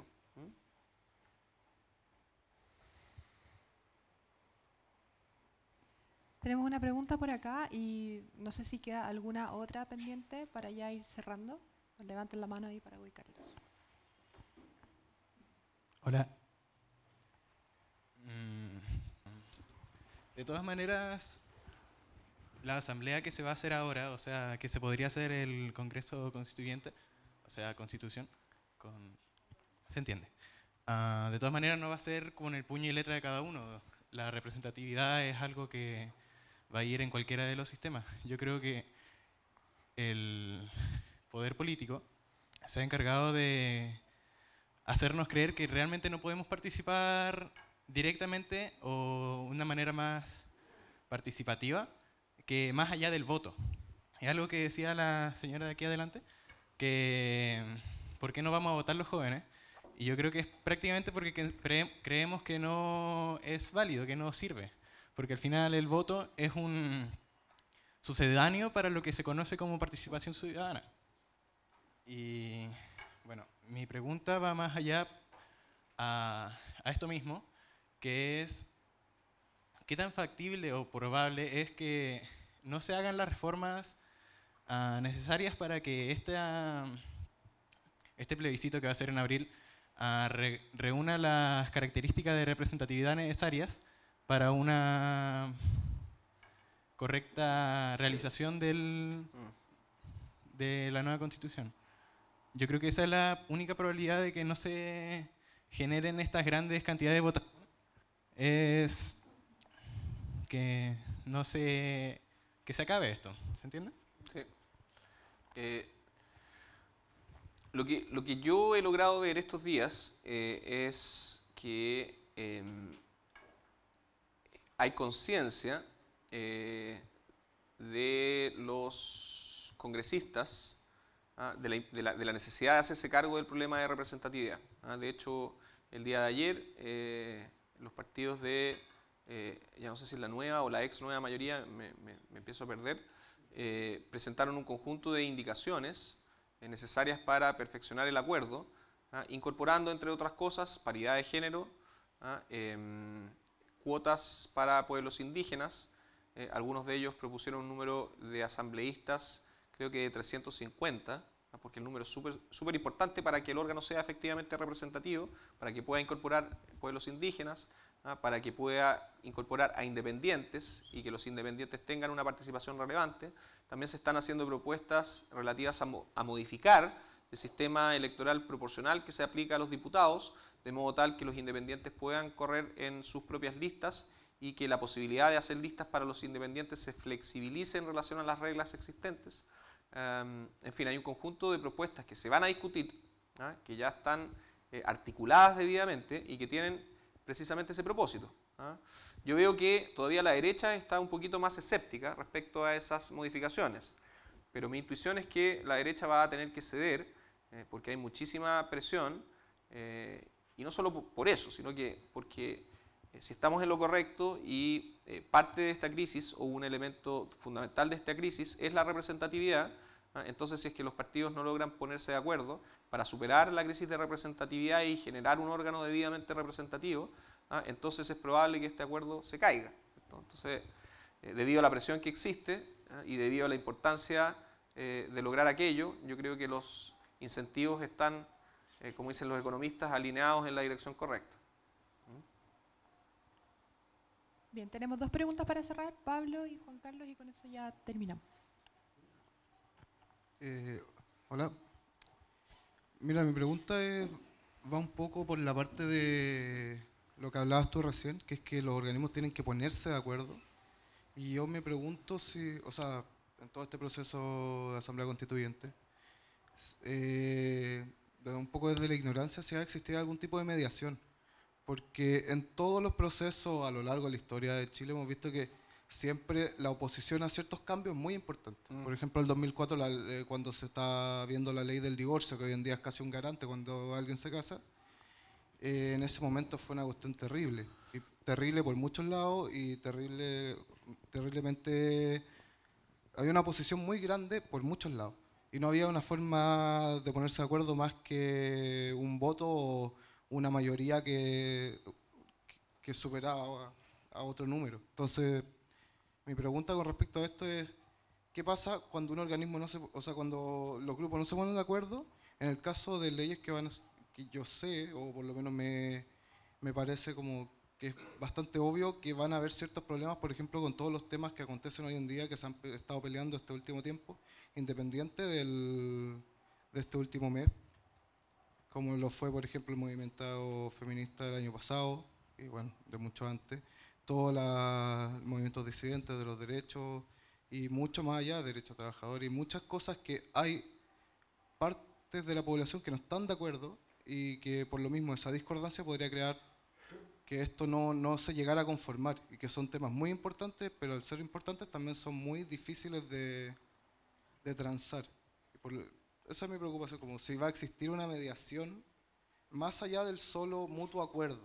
Tenemos una pregunta por acá y no sé si queda alguna otra pendiente para ya ir cerrando. Levanten la mano ahí para ubicarlos. Hola. De todas maneras, la asamblea que se va a hacer ahora, o sea, que se podría hacer el Congreso Constituyente, o sea, Constitución, ¿se entiende? De todas maneras no va a ser con el puño y letra de cada uno. La representatividad es algo que va a ir en cualquiera de los sistemas. Yo creo que el poder político se ha encargado de hacernos creer que realmente no podemos participar directamente o de una manera más participativa que más allá del voto. Es algo que decía la señora de aquí adelante, que ¿por qué no vamos a votar los jóvenes? Y yo creo que es prácticamente porque creemos que no es válido, que no sirve. Porque al final el voto es un sucedáneo para lo que se conoce como participación ciudadana. Y bueno, mi pregunta va más allá a esto mismo, que es ¿qué tan factible o probable es que no se hagan las reformas necesarias para que este plebiscito que va a ser en abril reúna las características de representatividad necesarias para una correcta realización de la nueva Constitución? Yo creo que esa es la única probabilidad de que no se generen estas grandes cantidades de votación, es que se acabe esto, ¿se entiende? Sí. Lo que yo he logrado ver estos días es que hay conciencia de los congresistas de la necesidad de hacerse cargo del problema de representatividad. De hecho, el día de ayer, los partidos de, ya no sé si es la nueva o la ex nueva mayoría, me empiezo a perder, presentaron un conjunto de indicaciones necesarias para perfeccionar el acuerdo, incorporando, entre otras cosas, paridad de género, cuotas para pueblos indígenas. Algunos de ellos propusieron un número de asambleístas, creo que de 350, porque el número es súper importante para que el órgano sea efectivamente representativo, para que pueda incorporar pueblos indígenas, para que pueda incorporar a independientes y que los independientes tengan una participación relevante. También se están haciendo propuestas relativas a modificar el sistema electoral proporcional que se aplica a los diputados, de modo tal que los independientes puedan correr en sus propias listas y que la posibilidad de hacer listas para los independientes se flexibilice en relación a las reglas existentes. En fin, hay un conjunto de propuestas que se van a discutir, que ya están articuladas debidamente y que tienen precisamente ese propósito. Yo veo que todavía la derecha está un poquito más escéptica respecto a esas modificaciones, pero mi intuición es que la derecha va a tener que ceder porque hay muchísima presión, y no solo por eso, sino que porque si estamos en lo correcto y parte de esta crisis o un elemento fundamental de esta crisis es la representatividad, entonces si es que los partidos no logran ponerse de acuerdo para superar la crisis de representatividad y generar un órgano debidamente representativo, entonces es probable que este acuerdo se caiga. Entonces, debido a la presión que existe y debido a la importancia de lograr aquello, yo creo que los incentivos están, como dicen los economistas, alineados en la dirección correcta. Bien, tenemos 2 preguntas para cerrar, Pablo y Juan Carlos, y con eso ya terminamos. Hola. Mira, mi pregunta va un poco por la parte de lo que hablabas tú recién, que es que los organismos tienen que ponerse de acuerdo. Y yo me pregunto si, o sea, en todo este proceso de asamblea constituyente, un poco desde la ignorancia, si va a existir algún tipo de mediación. Porque en todos los procesos a lo largo de la historia de Chile hemos visto que siempre la oposición a ciertos cambios es muy importante. Por ejemplo, el 2004, cuando se está viendo la ley del divorcio, que hoy en día es casi un garante cuando alguien se casa, en ese momento fue una cuestión terrible. Y terrible por muchos lados y terriblemente... Había una oposición muy grande por muchos lados. Y no había una forma de ponerse de acuerdo más que un voto o una mayoría que superaba a otro número. Entonces, mi pregunta con respecto a esto es, ¿qué pasa cuando un organismo no se, o sea, cuando los grupos no se ponen de acuerdo? En el caso de leyes que yo sé, o por lo menos me parece como que es bastante obvio que van a haber ciertos problemas, por ejemplo, con todos los temas que acontecen hoy en día, que se han estado peleando este último tiempo, independiente de este último mes, como lo fue, por ejemplo, el movimiento feminista del año pasado, y bueno, de mucho antes, todos los movimientos disidentes de los derechos, y mucho más allá, derechos trabajadores, y muchas cosas que hay partes de la población que no están de acuerdo, y que por lo mismo esa discordancia podría crear que esto no se llegara a conformar, y que son temas muy importantes, pero al ser importantes también son muy difíciles de transar. Esa es mi preocupación, como si va a existir una mediación más allá del solo mutuo acuerdo.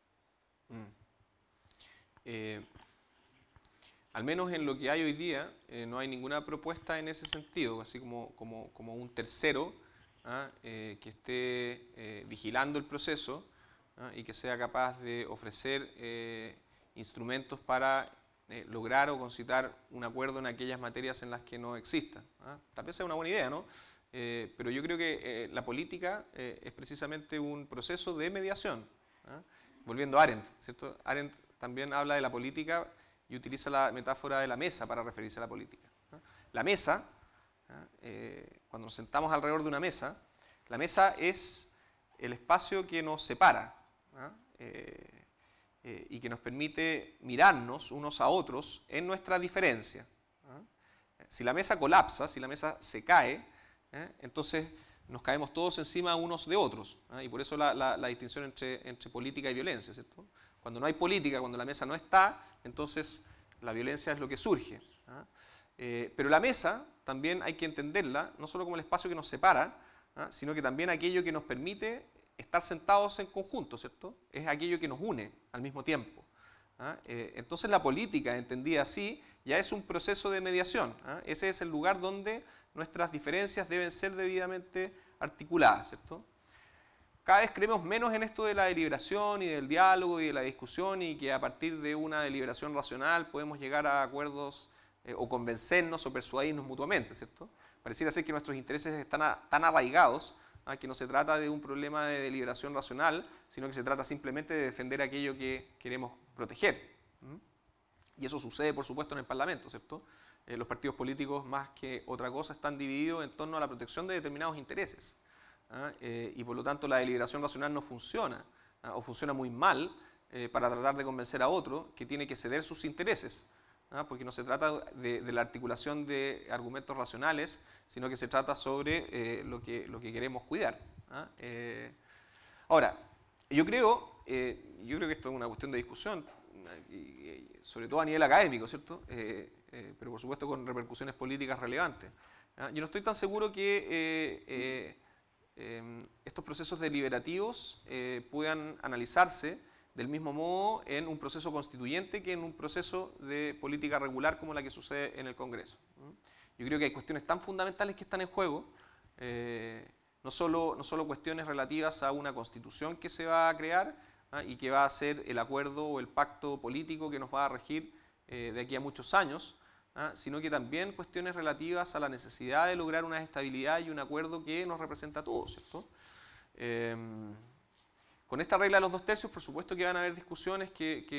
Al menos en lo que hay hoy día, no hay ninguna propuesta en ese sentido, así como un tercero que esté vigilando el proceso y que sea capaz de ofrecer instrumentos para lograr o concitar un acuerdo en aquellas materias en las que no exista. Tal vez sea una buena idea, ¿no? Pero yo creo que la política es precisamente un proceso de mediación. Volviendo a Arendt, ¿cierto? Arendt también habla de la política y utiliza la metáfora de la mesa para referirse a la política. La mesa, cuando nos sentamos alrededor de una mesa, la mesa es el espacio que nos separa y que nos permite mirarnos unos a otros en nuestra diferencia. Si la mesa colapsa, si la mesa se cae, entonces nos caemos todos encima unos de otros. Y por eso la distinción entre política y violencia, ¿cierto? Cuando no hay política, cuando la mesa no está, entonces la violencia es lo que surge. Pero la mesa también hay que entenderla, no solo como el espacio que nos separa, sino que también aquello que nos permite estar sentados en conjunto, ¿cierto? Es aquello que nos une al mismo tiempo. Entonces la política, entendida así, ya es un proceso de mediación. Ese es el lugar donde nuestras diferencias deben ser debidamente articuladas, ¿cierto? cada vez creemos menos en esto de la deliberación y del diálogo y de la discusión, y que a partir de una deliberación racional podemos llegar a acuerdos o convencernos o persuadirnos mutuamente, ¿cierto? Pareciera ser que nuestros intereses están tan arraigados que no se trata de un problema de deliberación racional, sino que se trata simplemente de defender aquello que queremos proteger. Y eso sucede, por supuesto, en el Parlamento, ¿cierto? Los partidos políticos, más que otra cosa, están divididos en torno a la protección de determinados intereses. Y por lo tanto la deliberación racional no funciona, o funciona muy mal para tratar de convencer a otro que tiene que ceder sus intereses. Porque no se trata de la articulación de argumentos racionales, sino que se trata sobre lo que queremos cuidar. Ahora, yo creo que esto es una cuestión de discusión, sobre todo a nivel académico, ¿cierto? Pero por supuesto con repercusiones políticas relevantes. Yo no estoy tan seguro que estos procesos deliberativos puedan analizarse del mismo modo en un proceso constituyente que en un proceso de política regular como la que sucede en el Congreso. Yo creo que hay cuestiones tan fundamentales que están en juego, no solo cuestiones relativas a una constitución que se va a crear y que va a ser el acuerdo o el pacto político que nos va a regir de aquí a muchos años, sino que también cuestiones relativas a la necesidad de lograr una estabilidad y un acuerdo que nos representa a todos, ¿cierto? Con esta regla de los 2/3, por supuesto que van a haber discusiones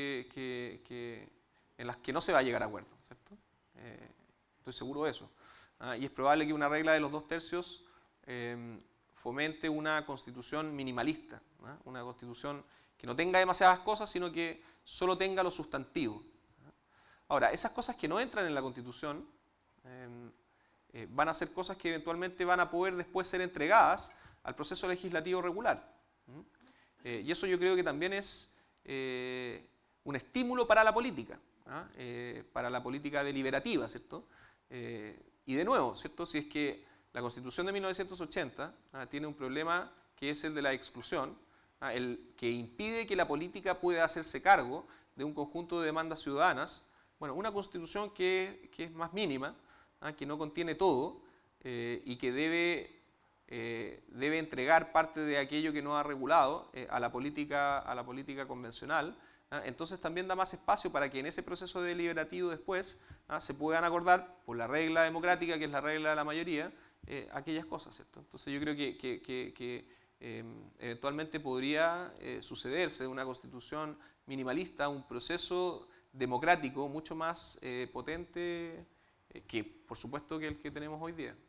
en las que no se va a llegar a acuerdo, ¿cierto? Estoy seguro de eso. Y es probable que una regla de los 2/3 fomente una constitución minimalista, una constitución que no tenga demasiadas cosas, sino que solo tenga lo sustantivo. Ahora, esas cosas que no entran en la Constitución van a ser cosas que eventualmente van a poder después ser entregadas al proceso legislativo regular. Y eso yo creo que también es un estímulo para la política deliberativa, ¿cierto? Y de nuevo, ¿cierto? Si es que la Constitución de 1980 tiene un problema que es el de la exclusión, el que impide que la política pueda hacerse cargo de un conjunto de demandas ciudadanas. Bueno, una Constitución que es más mínima, que no contiene todo y que debe entregar parte de aquello que no ha regulado a la política convencional, entonces también da más espacio para que en ese proceso deliberativo después se puedan acordar, por la regla democrática, que es la regla de la mayoría, aquellas cosas, ¿cierto? Entonces yo creo que eventualmente podría sucederse de una constitución minimalista un proceso democrático mucho más potente que, por supuesto, que el que tenemos hoy día.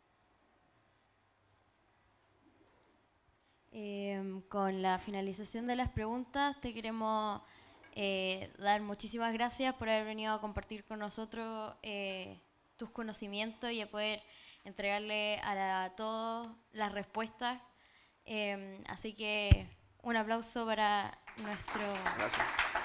Con la finalización de las preguntas te queremos dar muchísimas gracias por haber venido a compartir con nosotros tus conocimientos y a poder entregarle a todos las respuestas. Así que un aplauso para nuestro... Gracias.